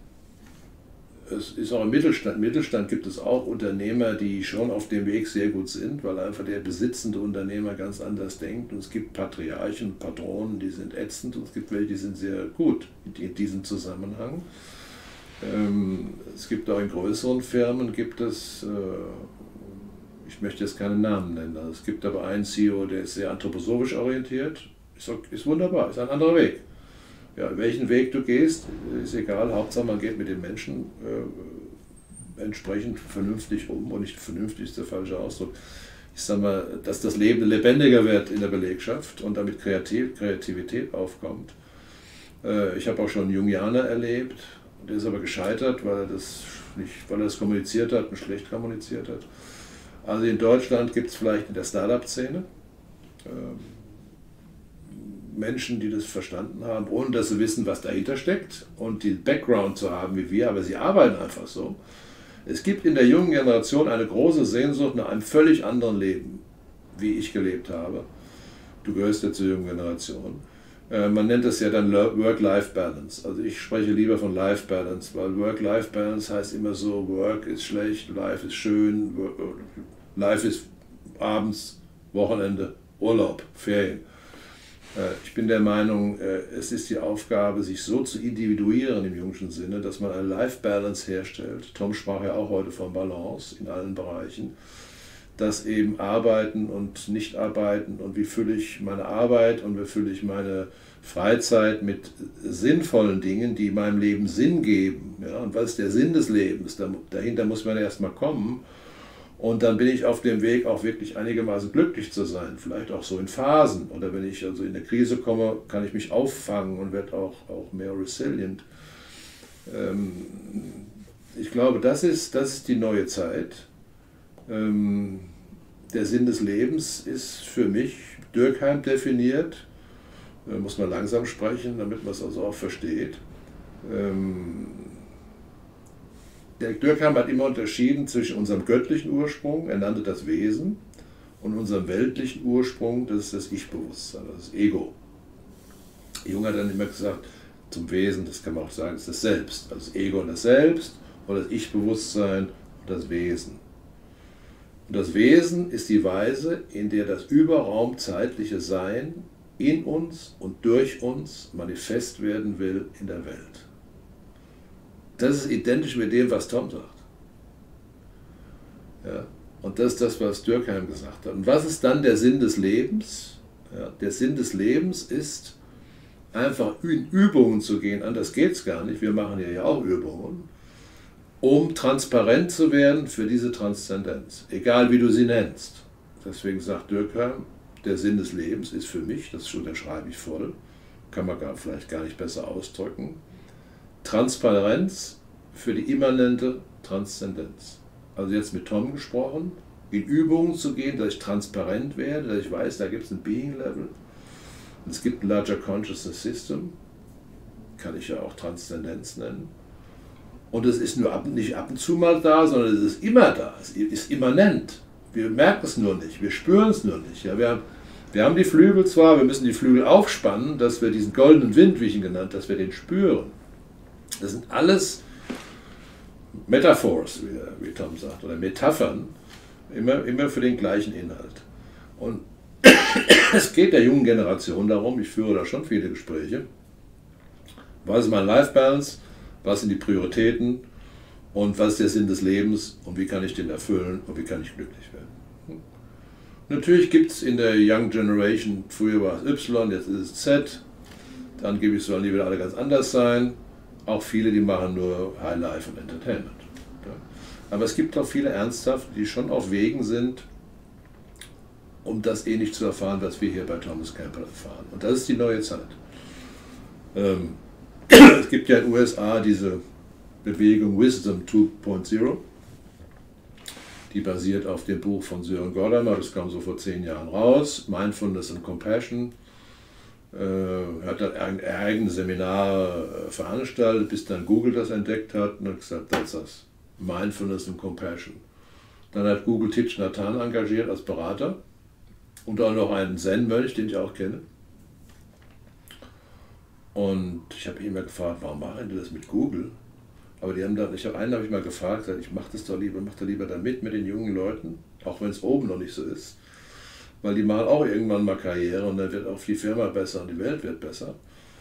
Es ist auch im Mittelstand. Im Mittelstand gibt es auch Unternehmer, die schon auf dem Weg sehr gut sind, weil einfach der besitzende Unternehmer ganz anders denkt. Und es gibt Patriarchen, Patronen, die sind ätzend, und es gibt welche, die sind sehr gut in diesem Zusammenhang. Ähm, es gibt auch in größeren Firmen, gibt es, äh, ich möchte jetzt keine Namen nennen, also es gibt aber einen C E O, der ist sehr anthroposophisch orientiert, ist, ist wunderbar, ist ein anderer Weg. Ja, welchen Weg du gehst, ist egal, Hauptsache man geht mit den Menschen äh, entsprechend vernünftig um, und nicht vernünftig ist der falsche Ausdruck. Ich sage mal, dass das Leben lebendiger wird in der Belegschaft und damit Kreativ, Kreativität aufkommt. Äh, ich habe auch schon einen Jungianer erlebt, der ist aber gescheitert, weil er das nicht, weil er das kommuniziert hat und schlecht kommuniziert hat. Also in Deutschland gibt es vielleicht in der Startup-Szene äh, Menschen, die das verstanden haben, ohne dass sie wissen, was dahinter steckt und den Background zu haben wie wir, aber sie arbeiten einfach so. Es gibt in der jungen Generation eine große Sehnsucht nach einem völlig anderen Leben, wie ich gelebt habe. Du gehörst ja zur jungen Generation. Äh, man nennt es ja dann Work-Life-Balance. Also ich spreche lieber von Life-Balance, weil Work-Life-Balance heißt immer so, Work ist schlecht, Life ist schön, Life ist abends, Wochenende, Urlaub, Ferien. Ich bin der Meinung, es ist die Aufgabe, sich so zu individuieren im jüngsten Sinne, dass man eine Life-Balance herstellt. Tom sprach ja auch heute von Balance in allen Bereichen, dass eben Arbeiten und Nicht-Arbeiten und wie fülle ich meine Arbeit und wie fülle ich meine Freizeit mit sinnvollen Dingen, die meinem Leben Sinn geben. Ja, und was ist der Sinn des Lebens? Dahinter muss man erstmal kommen. Und dann bin ich auf dem Weg, auch wirklich einigermaßen glücklich zu sein, vielleicht auch so in Phasen. Oder wenn ich also in eine Krise komme, kann ich mich auffangen und werde auch, auch mehr resilient. Ähm, ich glaube, das ist, das ist die neue Zeit. Ähm, der Sinn des Lebens ist für mich Durkheim definiert. Da muss man langsam sprechen, damit man es also auch versteht. Ähm, Der Durkheim hat immer unterschieden zwischen unserem göttlichen Ursprung, er nannte das Wesen, und unserem weltlichen Ursprung, das ist das Ich-Bewusstsein, das ist Ego. Jung hat dann immer gesagt, zum Wesen, das kann man auch sagen, ist das Selbst. Also das Ego und das Selbst, oder das Ich-Bewusstsein und das Wesen. Und das Wesen ist die Weise, in der das überraumzeitliche Sein in uns und durch uns manifest werden will in der Welt. Das ist identisch mit dem, was Tom sagt. Ja, und das ist das, was Durkheim gesagt hat. Und was ist dann der Sinn des Lebens? Ja, der Sinn des Lebens ist, einfach in Übungen zu gehen, anders geht es gar nicht, wir machen ja auch Übungen, um transparent zu werden für diese Transzendenz, egal wie du sie nennst. Deswegen sagt Durkheim, der Sinn des Lebens ist für mich, das unterschreibe ich voll, kann man gar, vielleicht gar nicht besser ausdrücken, Transparenz für die immanente Transzendenz. Also jetzt mit Tom gesprochen, in Übungen zu gehen, dass ich transparent werde, dass ich weiß, da gibt es ein Being-Level, es gibt ein Larger Consciousness System, kann ich ja auch Transzendenz nennen. Und es ist nur ab, nicht ab und zu mal da, sondern es ist immer da, es ist immanent. Wir merken es nur nicht, wir spüren es nur nicht. Ja, wir haben, wir haben die Flügel zwar, wir müssen die Flügel aufspannen, dass wir diesen goldenen Wind, wie ich ihn genannt habe, dass wir den spüren. Das sind alles Metaphors, wie, wie Tom sagt, oder Metaphern, immer, immer für den gleichen Inhalt. Und es geht der jungen Generation darum, ich führe da schon viele Gespräche, was ist mein Life Balance, was sind die Prioritäten und was ist der Sinn des Lebens und wie kann ich den erfüllen und wie kann ich glücklich werden. Natürlich gibt es in der Young Generation, früher war es Y, jetzt ist es Z, dann gibt es, sollen die wieder alle ganz anders sein. Auch viele, die machen nur High Life und Entertainment. Aber es gibt auch viele Ernsthafte, die schon auf Wegen sind, um das ähnlich zu erfahren, was wir hier bei Thomas Campbell erfahren. Und das ist die neue Zeit. Ähm, es gibt ja in den U S A diese Bewegung Wisdom zwei Punkt null. Die basiert auf dem Buch von Sören Gadamer, das kam so vor zehn Jahren raus, Mindfulness and Compassion. Er hat dann ein eigenes Seminar veranstaltet, bis dann Google das entdeckt hat und hat gesagt, das ist das, Mindfulness and Compassion. Dann hat Google Thich Nhat Hanh engagiert als Berater und auch noch einen Zen-Mönch, den ich auch kenne. Und ich habe ihn immer gefragt, warum machen die das mit Google? Aber die haben dann, ich habe einen habe ich mal gefragt, ich mache das doch lieber, mach da lieber da mit mit den jungen Leuten, auch wenn es oben noch nicht so ist, weil die machen auch irgendwann mal Karriere und dann wird auch die Firma besser und die Welt wird besser.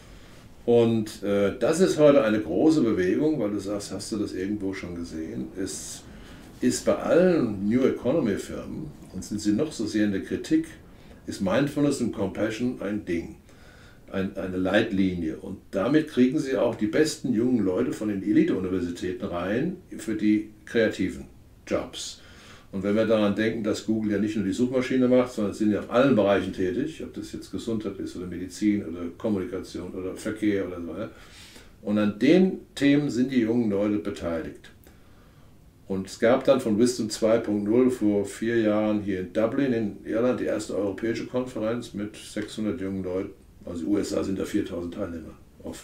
Und äh, das ist heute eine große Bewegung, weil du sagst, hast du das irgendwo schon gesehen? Es ist bei allen New Economy Firmen, und sind sie noch so sehr in der Kritik, ist Mindfulness und Compassion ein Ding. Eine Leitlinie, und damit kriegen sie auch die besten jungen Leute von den Elite-Universitäten rein für die kreativen Jobs. Und wenn wir daran denken, dass Google ja nicht nur die Suchmaschine macht, sondern sind ja auf allen Bereichen tätig, ob das jetzt Gesundheit ist oder Medizin oder Kommunikation oder Verkehr oder so weiter, und an den Themen sind die jungen Leute beteiligt. Und es gab dann von Wisdom zwei Punkt null vor vier Jahren hier in Dublin in Irland die erste europäische Konferenz mit sechshundert jungen Leuten. Also in den U S A sind da viertausend Teilnehmer, oft.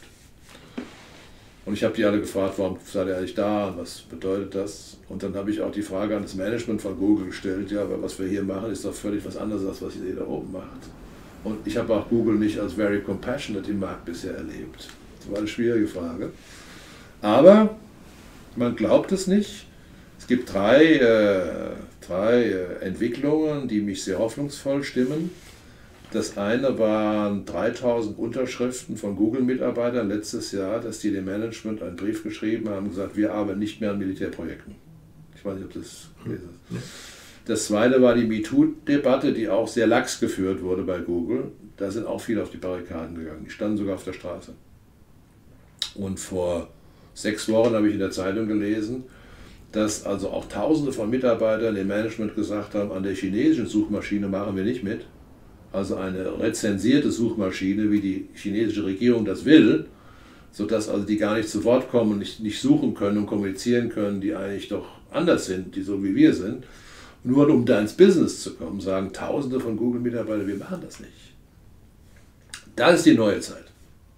Und ich habe die alle gefragt, warum seid ihr eigentlich da und was bedeutet das? Und dann habe ich auch die Frage an das Management von Google gestellt, ja, aber was wir hier machen, ist doch völlig was anderes, als was ihr da oben macht. Und ich habe auch Google nicht als very compassionate im Markt bisher erlebt. Das war eine schwierige Frage. Aber man glaubt es nicht. Es gibt drei, äh, drei äh, Entwicklungen, die mich sehr hoffnungsvoll stimmen. Das eine waren dreitausend Unterschriften von Google-Mitarbeitern letztes Jahr, dass die dem Management einen Brief geschrieben haben und gesagt, wir arbeiten nicht mehr an Militärprojekten. Ich weiß nicht, ob das gelesen ist. Das zweite war die MeToo-Debatte, die auch sehr lax geführt wurde bei Google. Da sind auch viele auf die Barrikaden gegangen. Die standen sogar auf der Straße. Und vor sechs Wochen habe ich in der Zeitung gelesen, dass also auch Tausende von Mitarbeitern dem Management gesagt haben, an der chinesischen Suchmaschine machen wir nicht mit. Also eine rezensierte Suchmaschine, wie die chinesische Regierung das will, sodass also die gar nicht zu Wort kommen und nicht, nicht suchen können und kommunizieren können, die eigentlich doch anders sind, die so wie wir sind. Nur um da ins Business zu kommen, sagen Tausende von Google-Mitarbeitern, wir machen das nicht. Das ist die neue Zeit.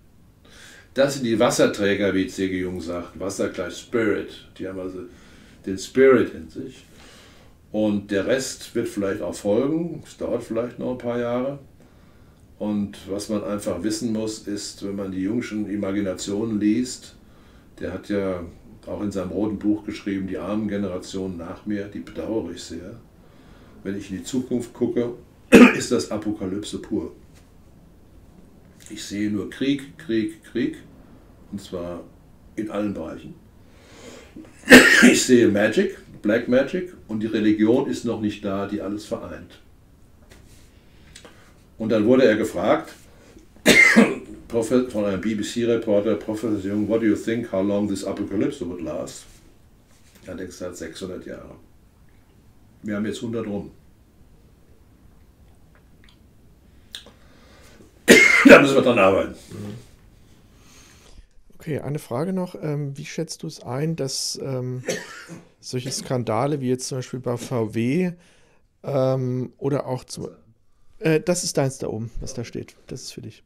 Das sind die Wasserträger, wie C G Jung sagt, Wasser gleich Spirit. Die haben also den Spirit in sich. Und der Rest wird vielleicht auch folgen, es dauert vielleicht noch ein paar Jahre. Und was man einfach wissen muss, ist, wenn man die Jungschen Imaginationen liest, der hat ja auch in seinem roten Buch geschrieben, die armen Generationen nach mir, die bedauere ich sehr. Wenn ich in die Zukunft gucke, ist das Apokalypse pur. Ich sehe nur Krieg, Krieg, Krieg, und zwar in allen Bereichen. Ich sehe Magic, Black Magic, und die Religion ist noch nicht da, die alles vereint. Und dann wurde er gefragt von einem B B C-Reporter, Professor Jung, what do you think, how long this apocalypse would last? Er hat gesagt, sechshundert Jahre. Wir haben jetzt hundert rum. Da müssen wir dran arbeiten. Okay, eine Frage noch. Ähm, wie schätzt du es ein, dass ähm, solche Skandale wie jetzt zum Beispiel bei V W ähm, oder auch zum, äh, das ist deins da oben, was da steht. Das ist für dich.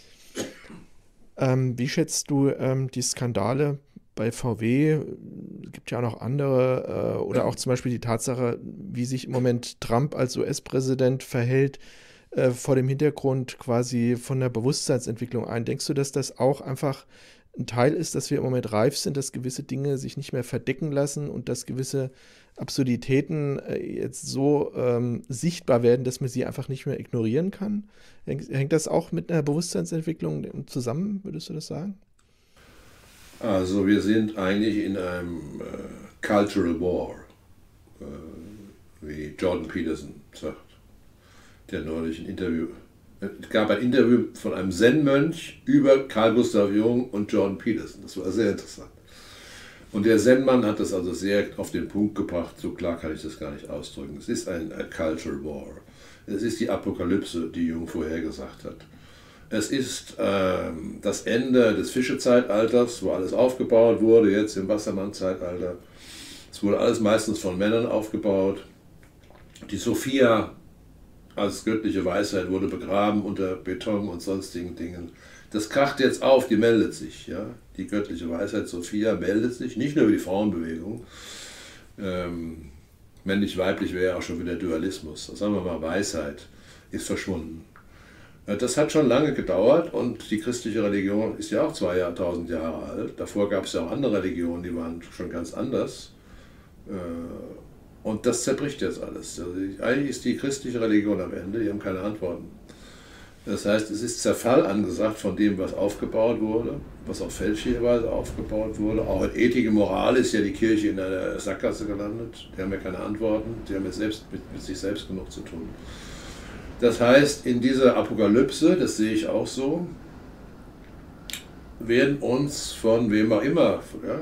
Ähm, wie schätzt du ähm, die Skandale bei V W? Es gibt ja auch noch andere, äh, oder auch zum Beispiel die Tatsache, wie sich im Moment Trump als U S-Präsident verhält, äh, vor dem Hintergrund quasi von der Bewusstseinsentwicklung ein. Denkst du, dass das auch einfach ein Teil ist, dass wir im Moment reif sind, dass gewisse Dinge sich nicht mehr verdecken lassen und dass gewisse Absurditäten äh, jetzt so ähm, sichtbar werden, dass man sie einfach nicht mehr ignorieren kann? Hängt, hängt das auch mit einer Bewusstseinsentwicklung zusammen, würdest du das sagen? Also wir sind eigentlich in einem äh, Cultural War, äh, wie Jordan Peterson sagt. der neulich ein Interview, es gab ein Interview von einem Zen-Mönch über Carl Gustav Jung und Jordan Peterson. Das war sehr interessant. Und der Zen-Mann hat das also sehr auf den Punkt gebracht, so klar kann ich das gar nicht ausdrücken. Es ist ein, ein Cultural War. Es ist die Apokalypse, die Jung vorhergesagt hat. Es ist ähm, das Ende des Fischezeitalters, wo alles aufgebaut wurde, jetzt im Wassermann-Zeitalter. Es wurde alles meistens von Männern aufgebaut. Die Sophia als göttliche Weisheit wurde begraben unter Beton und sonstigen Dingen. Das kracht jetzt auf, die meldet sich. Ja? Die göttliche Weisheit Sophia meldet sich, nicht nur über die Frauenbewegung. Ähm, Männlich-weiblich wäre ja auch schon wieder Dualismus. Sagen wir mal, Weisheit ist verschwunden. Das hat schon lange gedauert und die christliche Religion ist ja auch zweitausend Jahre alt. Davor gab es ja auch andere Religionen, die waren schon ganz anders. Und das zerbricht jetzt alles. Also eigentlich ist die christliche Religion am Ende, die haben keine Antworten. Das heißt, es ist Zerfall angesagt von dem, was aufgebaut wurde, was auf fälschlicherweise aufgebaut wurde. Auch in Ethik und Moral ist ja die Kirche in einer Sackgasse gelandet. Die haben ja keine Antworten, die haben ja selbst mit, mit sich selbst genug zu tun. Das heißt, in dieser Apokalypse, das sehe ich auch so, werden uns von wem auch immer, ja,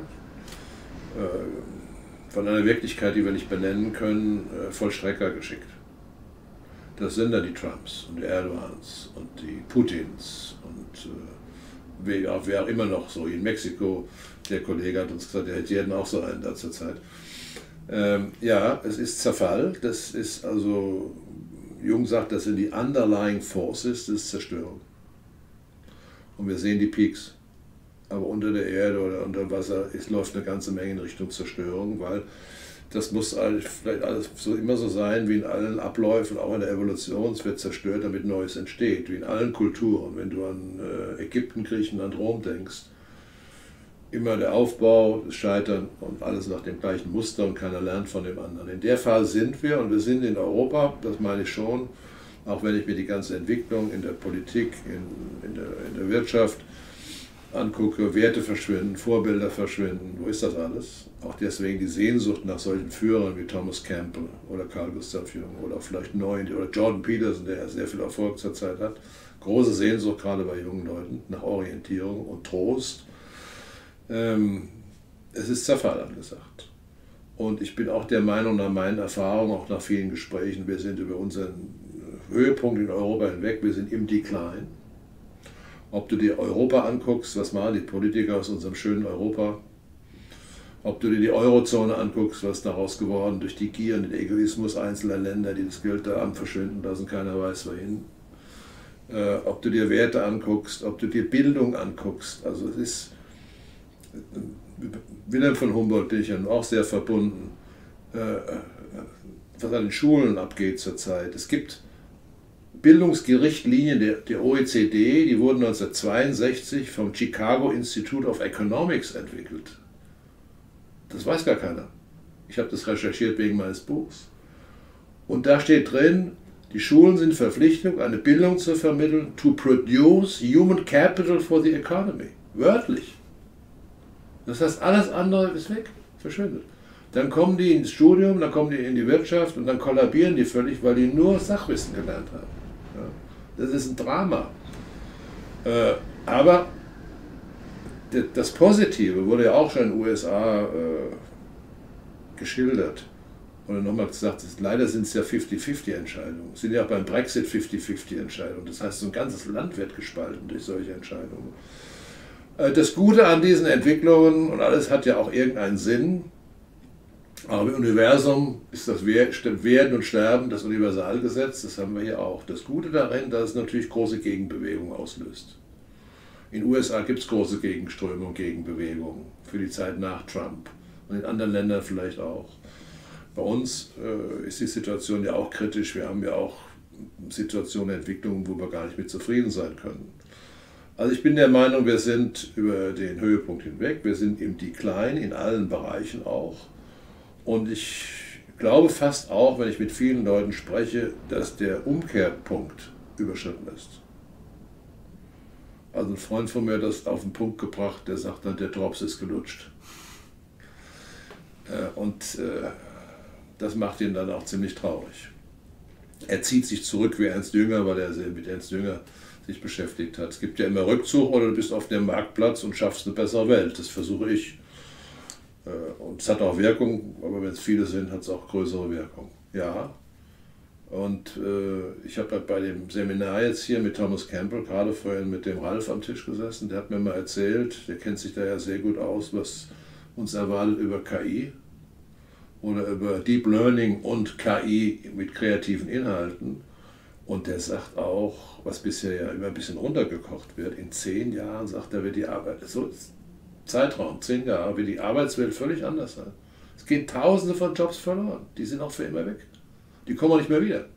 von einer Wirklichkeit, die wir nicht benennen können, Vollstrecker geschickt. Das sind dann die Trumps und die Erdogans und die Putins und äh, wer, auch, wer auch immer noch so in Mexiko, der Kollege hat uns gesagt, der hätte jeden auch so einen da zur Zeit. Ähm, ja, es ist Zerfall, das ist also, Jung sagt, das sind die underlying forces des Zerstörung. Und wir sehen die Peaks. Aber unter der Erde oder unter Wasser ist, läuft eine ganze Menge in Richtung Zerstörung, weil das muss vielleicht alles so immer so sein, wie in allen Abläufen, auch in der Evolution, es wird zerstört, damit Neues entsteht, wie in allen Kulturen. Wenn du an äh, Ägypten, Griechenland, Rom denkst, immer der Aufbau, das Scheitern und alles nach dem gleichen Muster und keiner lernt von dem anderen. In der Phase sind wir und wir sind in Europa, das meine ich schon, auch wenn ich mir die ganze Entwicklung in der Politik, in, in, der, in der Wirtschaft angucke, Werte verschwinden, Vorbilder verschwinden, wo ist das alles? Auch deswegen die Sehnsucht nach solchen Führern wie Thomas Campbell oder Carl Gustav Jung oder vielleicht neuen, oder Jordan Peterson, der sehr viel Erfolg zurzeit hat. Große Sehnsucht gerade bei jungen Leuten nach Orientierung und Trost. Ähm, es ist Zerfall angesagt. Und ich bin auch der Meinung, nach meinen Erfahrungen, auch nach vielen Gesprächen, wir sind über unseren Höhepunkt in Europa hinweg, wir sind im Decline. Ob du dir Europa anguckst, was machen die Politiker aus unserem schönen Europa? Ob du dir die Eurozone anguckst, was daraus geworden durch die Gier und den Egoismus einzelner Länder, die das Geld da am verschwinden lassen, keiner weiß wohin. Äh, ob du dir Werte anguckst, ob du dir Bildung anguckst. Also es ist, Wilhelm von Humboldt bin ich ja auch sehr verbunden, äh, was an den Schulen abgeht zurzeit. Es gibt Bildungsrichtlinien der, der O E C D, die wurden neunzehnhundertzweiundsechzig vom Chicago Institute of Economics entwickelt. Das weiß gar keiner. Ich habe das recherchiert wegen meines Buchs. Und da steht drin, die Schulen sind verpflichtet, eine Bildung zu vermitteln, to produce human capital for the economy. Wörtlich. Das heißt, alles andere ist weg, verschwindet. Dann kommen die ins Studium, dann kommen die in die Wirtschaft und dann kollabieren die völlig, weil die nur Sachwissen gelernt haben. Ja, das ist ein Drama. Äh, aber das Positive wurde ja auch schon in den U S A äh, geschildert. Oder nochmal gesagt, ist, leider sind es ja fifty fifty Entscheidungen. Es sind ja auch beim Brexit fifty fifty Entscheidungen. Das heißt, so ein ganzes Land wird gespalten durch solche Entscheidungen. Äh, das Gute an diesen Entwicklungen, und alles hat ja auch irgendeinen Sinn, aber im Universum ist das Werden und Sterben das Universalgesetz, das haben wir hier auch. Das Gute darin, dass es natürlich große Gegenbewegungen auslöst. In den U S A gibt es große Gegenströmungen, Gegenbewegungen für die Zeit nach Trump und in anderen Ländern vielleicht auch. Bei uns äh, ist die Situation ja auch kritisch. Wir haben ja auch Situationen, Entwicklungen, wo wir gar nicht mit zufrieden sein können. Also ich bin der Meinung, wir sind über den Höhepunkt hinweg, wir sind im Decline in allen Bereichen auch. Und ich glaube fast auch, wenn ich mit vielen Leuten spreche, dass der Umkehrpunkt überschritten ist. Also ein Freund von mir hat das auf den Punkt gebracht, der sagt dann, der Drops ist gelutscht. Und das macht ihn dann auch ziemlich traurig. Er zieht sich zurück wie Ernst Jünger, weil er mit Ernst Jünger sich beschäftigt hat. Es gibt ja immer Rückzug oder du bist auf dem Marktplatz und schaffst eine bessere Welt. Das versuche ich. Und es hat auch Wirkung, aber wenn es viele sind, hat es auch größere Wirkung. Ja. Und äh, ich habe bei dem Seminar jetzt hier mit Thomas Campbell gerade vorhin mit dem Ralf am Tisch gesessen. Der hat mir mal erzählt, der kennt sich da ja sehr gut aus, was uns erwartet über K I oder über Deep Learning und K I mit kreativen Inhalten. Und der sagt auch, was bisher ja immer ein bisschen runtergekocht wird, in zehn Jahren, sagt er, wird die Arbeit, so Zeitraum, zehn Jahre, wird die Arbeitswelt völlig anders sein. Es gehen Tausende von Jobs verloren, die sind auch für immer weg. Die kommen auch nicht mehr wieder.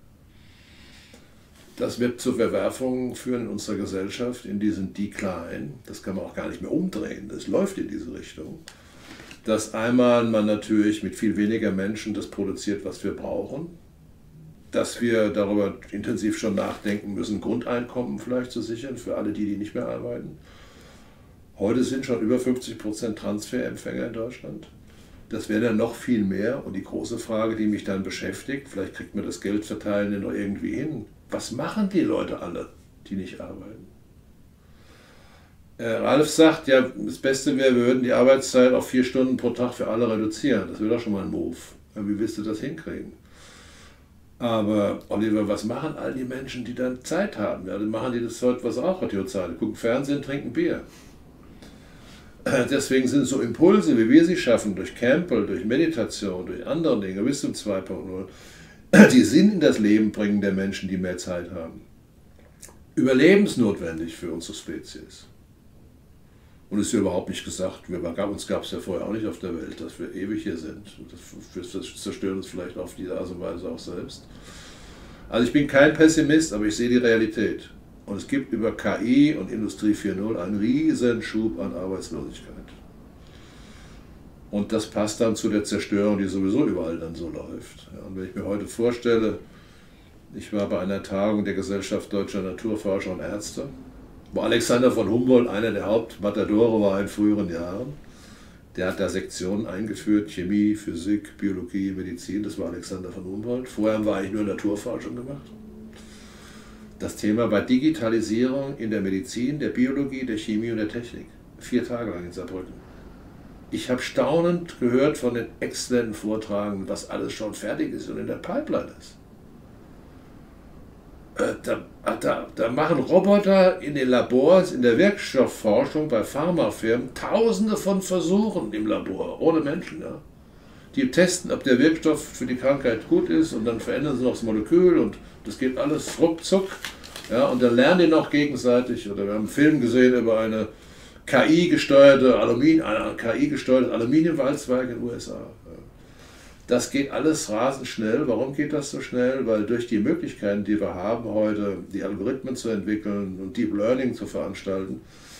Das wird zu Verwerfungen führen in unserer Gesellschaft, in diesen Decline. Das kann man auch gar nicht mehr umdrehen, das läuft in diese Richtung. Dass einmal man natürlich mit viel weniger Menschen das produziert, was wir brauchen. Dass wir darüber intensiv schon nachdenken müssen, Grundeinkommen vielleicht zu sichern für alle die, die nicht mehr arbeiten. Heute sind schon über fünfzig Prozent Transferempfänger in Deutschland. Das wäre dann noch viel mehr. Und die große Frage, die mich dann beschäftigt, vielleicht kriegt man das Geldverteilen noch irgendwie hin. Was machen die Leute alle, die nicht arbeiten? Äh, Ralf sagt, ja, das Beste wäre, wir würden die Arbeitszeit auf vier Stunden pro Tag für alle reduzieren. Das wäre doch schon mal ein Move. Wie willst du das hinkriegen? Aber, Oliver, was machen all die Menschen, die dann Zeit haben? Ja, dann machen die das heute, was auch hat die Zeit. Die gucken Fernsehen, trinken Bier. Deswegen sind so Impulse, wie wir sie schaffen, durch Campbell, durch Meditation, durch andere Dinge, Wisdom zwei Punkt null, die Sinn in das Leben bringen der Menschen, die mehr Zeit haben. Überlebensnotwendig für unsere Spezies. Und es ist ja überhaupt nicht gesagt, wir, uns gab es ja vorher auch nicht auf der Welt, dass wir ewig hier sind. Das, das zerstört uns vielleicht auf diese Art und Weise auch selbst. Also ich bin kein Pessimist, aber ich sehe die Realität. Und es gibt über K I und Industrie vier Punkt null einen riesen Schub an Arbeitslosigkeit. Und das passt dann zu der Zerstörung, die sowieso überall dann so läuft. Ja, und wenn ich mir heute vorstelle, ich war bei einer Tagung der Gesellschaft Deutscher Naturforscher und Ärzte, wo Alexander von Humboldt einer der Hauptmatadore war in früheren Jahren. Der hat da Sektionen eingeführt, Chemie, Physik, Biologie, Medizin, das war Alexander von Humboldt. Vorher war eigentlich nur Naturforschung gemacht. Das Thema war Digitalisierung in der Medizin, der Biologie, der Chemie und der Technik. Vier Tage lang in Saarbrücken. Ich habe staunend gehört von den exzellenten Vortragen, was alles schon fertig ist und in der Pipeline ist. Äh, da, da, da machen Roboter in den Labors, in der Wirkstoffforschung bei Pharmafirmen Tausende von Versuchen im Labor, ohne Menschen. Ja. Die testen, ob der Wirkstoff für die Krankheit gut ist und dann verändern sie noch das Molekül und das geht alles ruckzuck. Ja, und dann lernen die noch gegenseitig. Oder wir haben einen Film gesehen über eine K I-gesteuerte Aluminium, ein K I-gesteuertes Aluminiumwalzwerk in den U S A. Das geht alles rasend schnell. Warum geht das so schnell? Weil durch die Möglichkeiten, die wir haben heute, die Algorithmen zu entwickeln und Deep Learning zu veranstalten,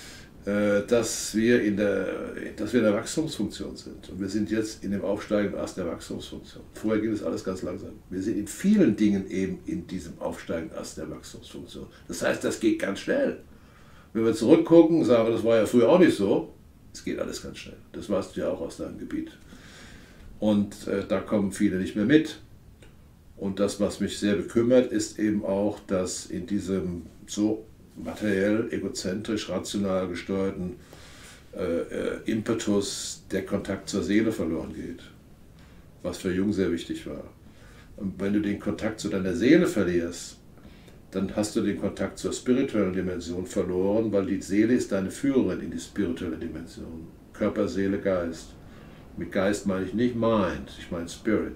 dass wir in der, dass wir in der Wachstumsfunktion sind. Und wir sind jetzt in dem aufsteigenden Ast der Wachstumsfunktion. Vorher ging es alles ganz langsam. Wir sind in vielen Dingen eben in diesem aufsteigenden Ast der Wachstumsfunktion. Das heißt, das geht ganz schnell. Wenn wir zurückgucken, sagen wir, das war ja früher auch nicht so. Es geht alles ganz schnell. Das weißt du ja auch aus deinem Gebiet. Und äh, da kommen viele nicht mehr mit. Und das, was mich sehr bekümmert, ist eben auch, dass in diesem so materiell, egozentrisch, rational gesteuerten äh, äh, Impetus der Kontakt zur Seele verloren geht, was für Jung sehr wichtig war. Und wenn du den Kontakt zu deiner Seele verlierst, dann hast du den Kontakt zur spirituellen Dimension verloren, weil die Seele ist deine Führerin in die spirituelle Dimension. Körper, Seele, Geist. Mit Geist meine ich nicht Mind, ich meine Spirit.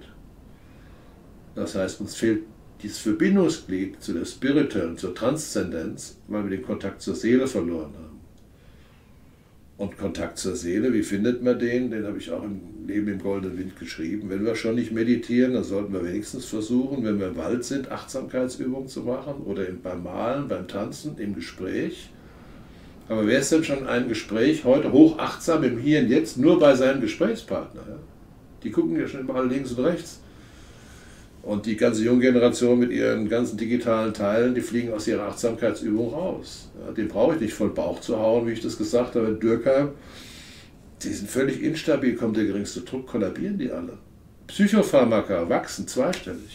Das heißt, uns fehlt dieses Verbindungsglied zu der spirituellen, zur Transzendenz, weil wir den Kontakt zur Seele verloren haben. Und Kontakt zur Seele, wie findet man den? Den habe ich auch im Leben im goldenen Wind geschrieben. Wenn wir schon nicht meditieren, dann sollten wir wenigstens versuchen, wenn wir im Wald sind, Achtsamkeitsübungen zu machen oder beim Malen, beim Tanzen, im Gespräch. Aber wer ist denn schon in einem Gespräch heute hochachtsam im Hier und Jetzt nur bei seinem Gesprächspartner? Ja? Die gucken ja schon mal links und rechts. Und die ganze junge Generation mit ihren ganzen digitalen Teilen, die fliegen aus ihrer Achtsamkeitsübung raus. Ja, den brauche ich nicht voll Bauch zu hauen, wie ich das gesagt habe in Dürkheim. Die sind völlig instabil, kommt der geringste Druck, kollabieren die alle. Psychopharmaka wachsen zweistellig.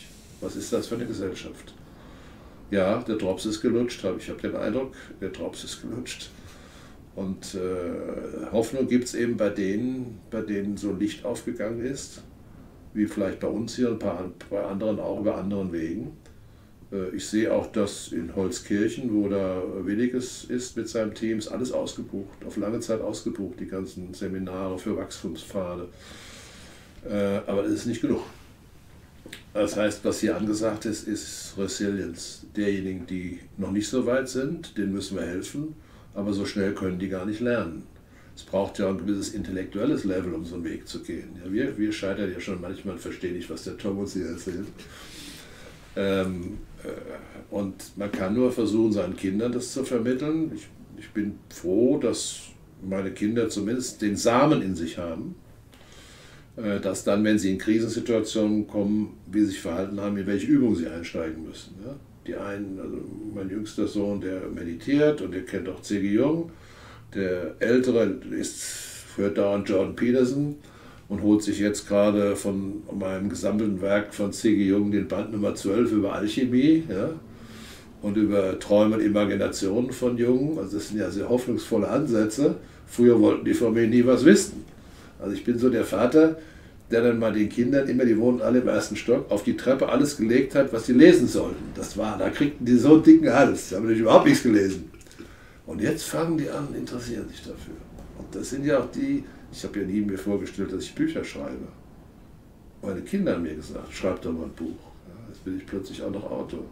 Was ist das für eine Gesellschaft? Ja, der Drops ist gelutscht, ich habe den Eindruck, der Drops ist gelutscht. Und äh, Hoffnung gibt es eben bei denen, bei denen so Licht aufgegangen ist, wie vielleicht bei uns hier, ein paar bei anderen auch über anderen Wegen. Äh, ich sehe auch, dass in Holzkirchen, wo da Williges ist mit seinem Team, ist alles ausgebucht, auf lange Zeit ausgebucht, die ganzen Seminare für Wachstumspfade. Äh, aber das ist nicht genug. Das heißt, was hier angesagt ist, ist Resilience. Derjenigen, die noch nicht so weit sind, denen müssen wir helfen, aber so schnell können die gar nicht lernen. Es braucht ja ein gewisses intellektuelles Level, um so einen Weg zu gehen. Ja, wir, wir scheitern ja schon manchmal und verstehen nicht, was der Tom uns hier erzählt. Ähm, äh, und man kann nur versuchen, seinen Kindern das zu vermitteln. Ich, ich bin froh, dass meine Kinder zumindest den Samen in sich haben, dass dann, wenn sie in Krisensituationen kommen, wie sie sich verhalten haben, in welche Übungen sie einsteigen müssen. Ja? Die einen, also mein jüngster Sohn, der meditiert und der kennt auch C G Jung. Der Ältere ist, hört dauernd Jordan Peterson und holt sich jetzt gerade von meinem gesammelten Werk von C G Jung den Band Nummer zwölf über Alchemie, ja? Und über Träume und Imaginationen von Jung. Also das sind ja sehr hoffnungsvolle Ansätze. Früher wollten die von mir nie was wissen. Also ich bin so der Vater, der dann mal den Kindern immer, die wohnen alle im ersten Stock, auf die Treppe alles gelegt hat, was sie lesen sollten. Das war, da kriegten die so einen dicken Hals, da haben die überhaupt nichts gelesen. Und jetzt fangen die an, interessieren sich dafür. Und das sind ja auch die, ich habe ja nie mir vorgestellt, dass ich Bücher schreibe. Meine Kinder haben mir gesagt, schreib doch mal ein Buch. Ja, jetzt bin ich plötzlich auch noch Autor.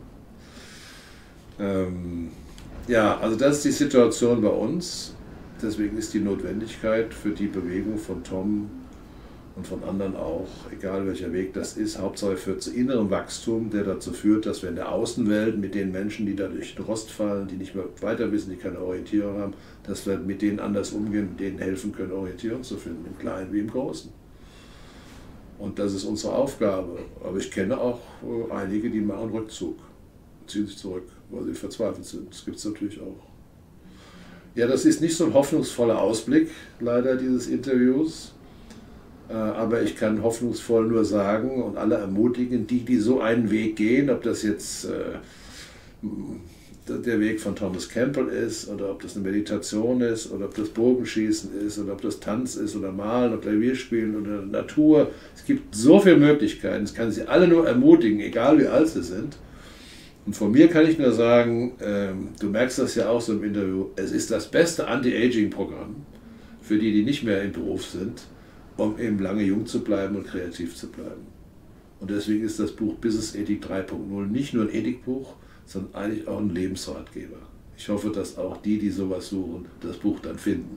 Ähm, ja, also das ist die Situation bei uns. Deswegen ist die Notwendigkeit für die Bewegung von Tom und von anderen auch, egal welcher Weg das ist, Hauptsache führt zu innerem Wachstum, der dazu führt, dass wir in der Außenwelt mit den Menschen, die da durch den Rost fallen, die nicht mehr weiter wissen, die keine Orientierung haben, dass wir mit denen anders umgehen, denen helfen können, Orientierung zu finden, im Kleinen wie im Großen. Und das ist unsere Aufgabe. Aber ich kenne auch einige, die machen Rückzug, ziehen sich zurück, weil sie verzweifelt sind. Das gibt es natürlich auch. Ja, das ist nicht so ein hoffnungsvoller Ausblick, leider, dieses Interviews. Aber ich kann hoffnungsvoll nur sagen und alle ermutigen, die, die so einen Weg gehen, ob das jetzt äh, der Weg von Thomas Campbell ist oder ob das eine Meditation ist oder ob das Bogenschießen ist oder ob das Tanz ist oder Malen oder Klavierspielen oder Natur. Es gibt so viele Möglichkeiten, ich kann sie alle nur ermutigen, egal wie alt sie sind. Und von mir kann ich nur sagen, ähm, du merkst das ja auch so im Interview, es ist das beste Anti-Aging-Programm für die, die nicht mehr im Beruf sind, um eben lange jung zu bleiben und kreativ zu bleiben. Und deswegen ist das Buch Business Ethik drei Punkt null nicht nur ein Ethikbuch, sondern eigentlich auch ein Lebensratgeber. Ich hoffe, dass auch die, die sowas suchen, das Buch dann finden.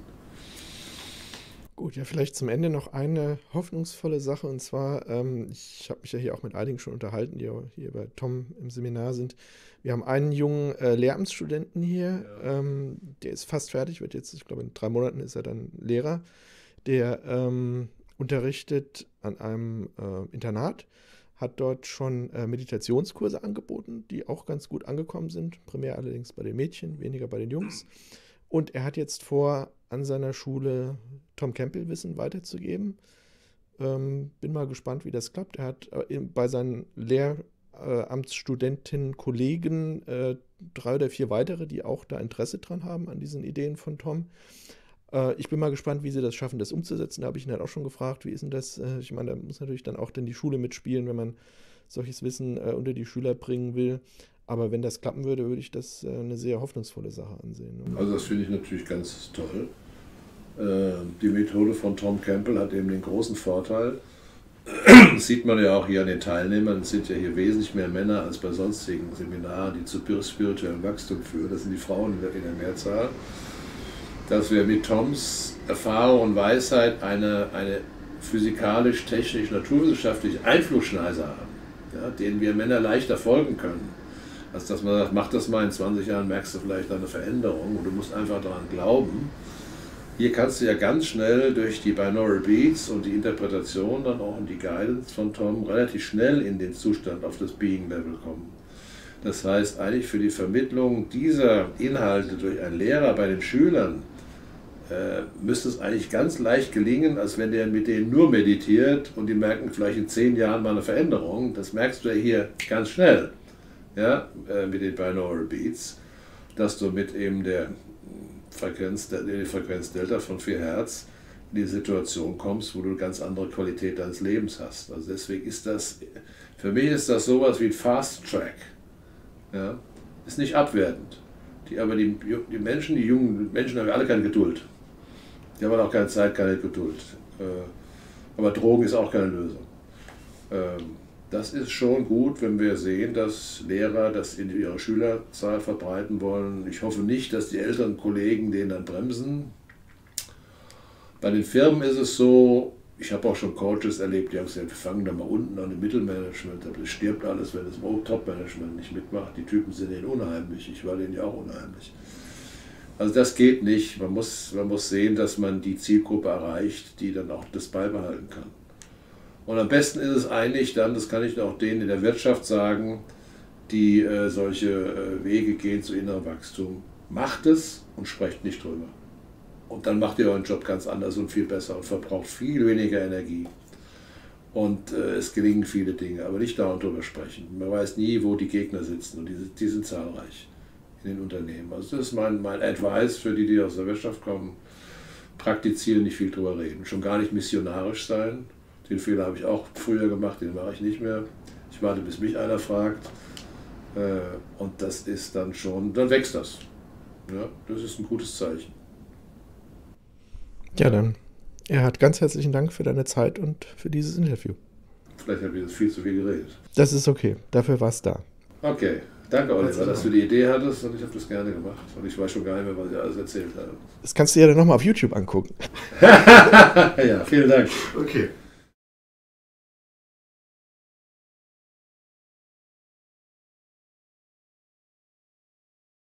Gut, ja, vielleicht zum Ende noch eine hoffnungsvolle Sache, und zwar, ähm, ich habe mich ja hier auch mit einigen schon unterhalten, die hier bei Tom im Seminar sind. Wir haben einen jungen äh, Lehramtsstudenten hier, ja. ähm, der ist fast fertig, wird jetzt, ich glaube in drei Monaten ist er dann Lehrer, der ähm, unterrichtet an einem äh, Internat, hat dort schon äh, Meditationskurse angeboten, die auch ganz gut angekommen sind, primär allerdings bei den Mädchen, weniger bei den Jungs. Und er hat jetzt vor, an seiner Schule Tom Campbell Wissen weiterzugeben. Ähm, bin mal gespannt, wie das klappt. Er hat äh, bei seinen Lehramtsstudentinnen, Kollegen äh, drei oder vier weitere, die auch da Interesse dran haben an diesen Ideen von Tom. Äh, ich bin mal gespannt, wie sie das schaffen, das umzusetzen. Da habe ich ihn halt auch schon gefragt, wie ist denn das? Äh, ich meine, da muss natürlich dann auch dann die Schule mitspielen, wenn man solches Wissen äh, unter die Schüler bringen will. Aber wenn das klappen würde, würde ich das äh, eine sehr hoffnungsvolle Sache ansehen. Also das finde ich natürlich ganz toll. Äh, die Methode von Tom Campbell hat eben den großen Vorteil, das sieht man ja auch hier an den Teilnehmern, es sind ja hier wesentlich mehr Männer als bei sonstigen Seminaren, die zu spirituellem Wachstum führen. Das sind die Frauen in der, in der Mehrzahl. Dass wir mit Toms Erfahrung und Weisheit eine, eine physikalisch, technisch, naturwissenschaftliche Einflussschneise haben, ja, denen wir Männer leichter folgen können. Als dass man sagt, mach das mal, in zwanzig Jahren merkst du vielleicht eine Veränderung und du musst einfach daran glauben. Hier kannst du ja ganz schnell durch die Binaural Beats und die Interpretation dann auch und die Guidance von Tom relativ schnell in den Zustand auf das Being-Level kommen. Das heißt, eigentlich für die Vermittlung dieser Inhalte durch einen Lehrer bei den Schülern äh, müsste es eigentlich ganz leicht gelingen, als wenn der mit denen nur meditiert und die merken vielleicht in zehn Jahren mal eine Veränderung. Das merkst du ja hier ganz schnell, ja, äh, mit den Binaural Beats, dass du mit eben der Frequenz, der, der Frequenz Delta von vier Hertz in die Situation kommst, wo du eine ganz andere Qualität deines Lebens hast. Also deswegen ist das, für mich ist das sowas wie ein Fast Track. Ja? Ist nicht abwertend. Die, aber die, die Menschen, die jungen Menschen haben alle keine Geduld. Die haben auch keine Zeit, keine Geduld. Aber Drogen ist auch keine Lösung. Das ist schon gut, wenn wir sehen, dass Lehrer das in ihrer Schülerzahl verbreiten wollen. Ich hoffe nicht, dass die älteren Kollegen den dann bremsen. Bei den Firmen ist es so, ich habe auch schon Coaches erlebt, die haben gesagt, wir fangen da mal unten an im Mittelmanagement, aber es stirbt alles, wenn das Top-Management nicht mitmacht. Die Typen sind denen unheimlich, ich war denen ja auch unheimlich. Also das geht nicht, man muss, man muss sehen, dass man die Zielgruppe erreicht, die dann auch das beibehalten kann. Und am besten ist es eigentlich dann, das kann ich auch denen in der Wirtschaft sagen, die äh, solche äh, Wege gehen zu innerem Wachstum. Macht es und sprecht nicht drüber. Und dann macht ihr euren Job ganz anders und viel besser und verbraucht viel weniger Energie. Und äh, es gelingen viele Dinge, aber nicht dauernd drüber sprechen. Man weiß nie, wo die Gegner sitzen und die, die sind zahlreich in den Unternehmen. Also das ist mein, mein Advice für die, die aus der Wirtschaft kommen. Praktizieren, nicht viel drüber reden. Schon gar nicht missionarisch sein. Den Fehler habe ich auch früher gemacht, den mache ich nicht mehr. Ich warte, bis mich einer fragt. Äh, und das ist dann schon, dann wächst das. Ja, das ist ein gutes Zeichen. Ja, dann, Erhard, ganz herzlichen Dank für deine Zeit und für dieses Interview. Vielleicht habe ich jetzt viel zu viel geredet. Das ist okay, dafür war es da. Okay, danke Oliver, dass du die Idee hattest und ich habe das gerne gemacht. Und ich weiß schon gar nicht mehr, was ich alles erzählt habe. Das kannst du ja dann nochmal auf YouTube angucken. Ja, vielen Dank. Okay.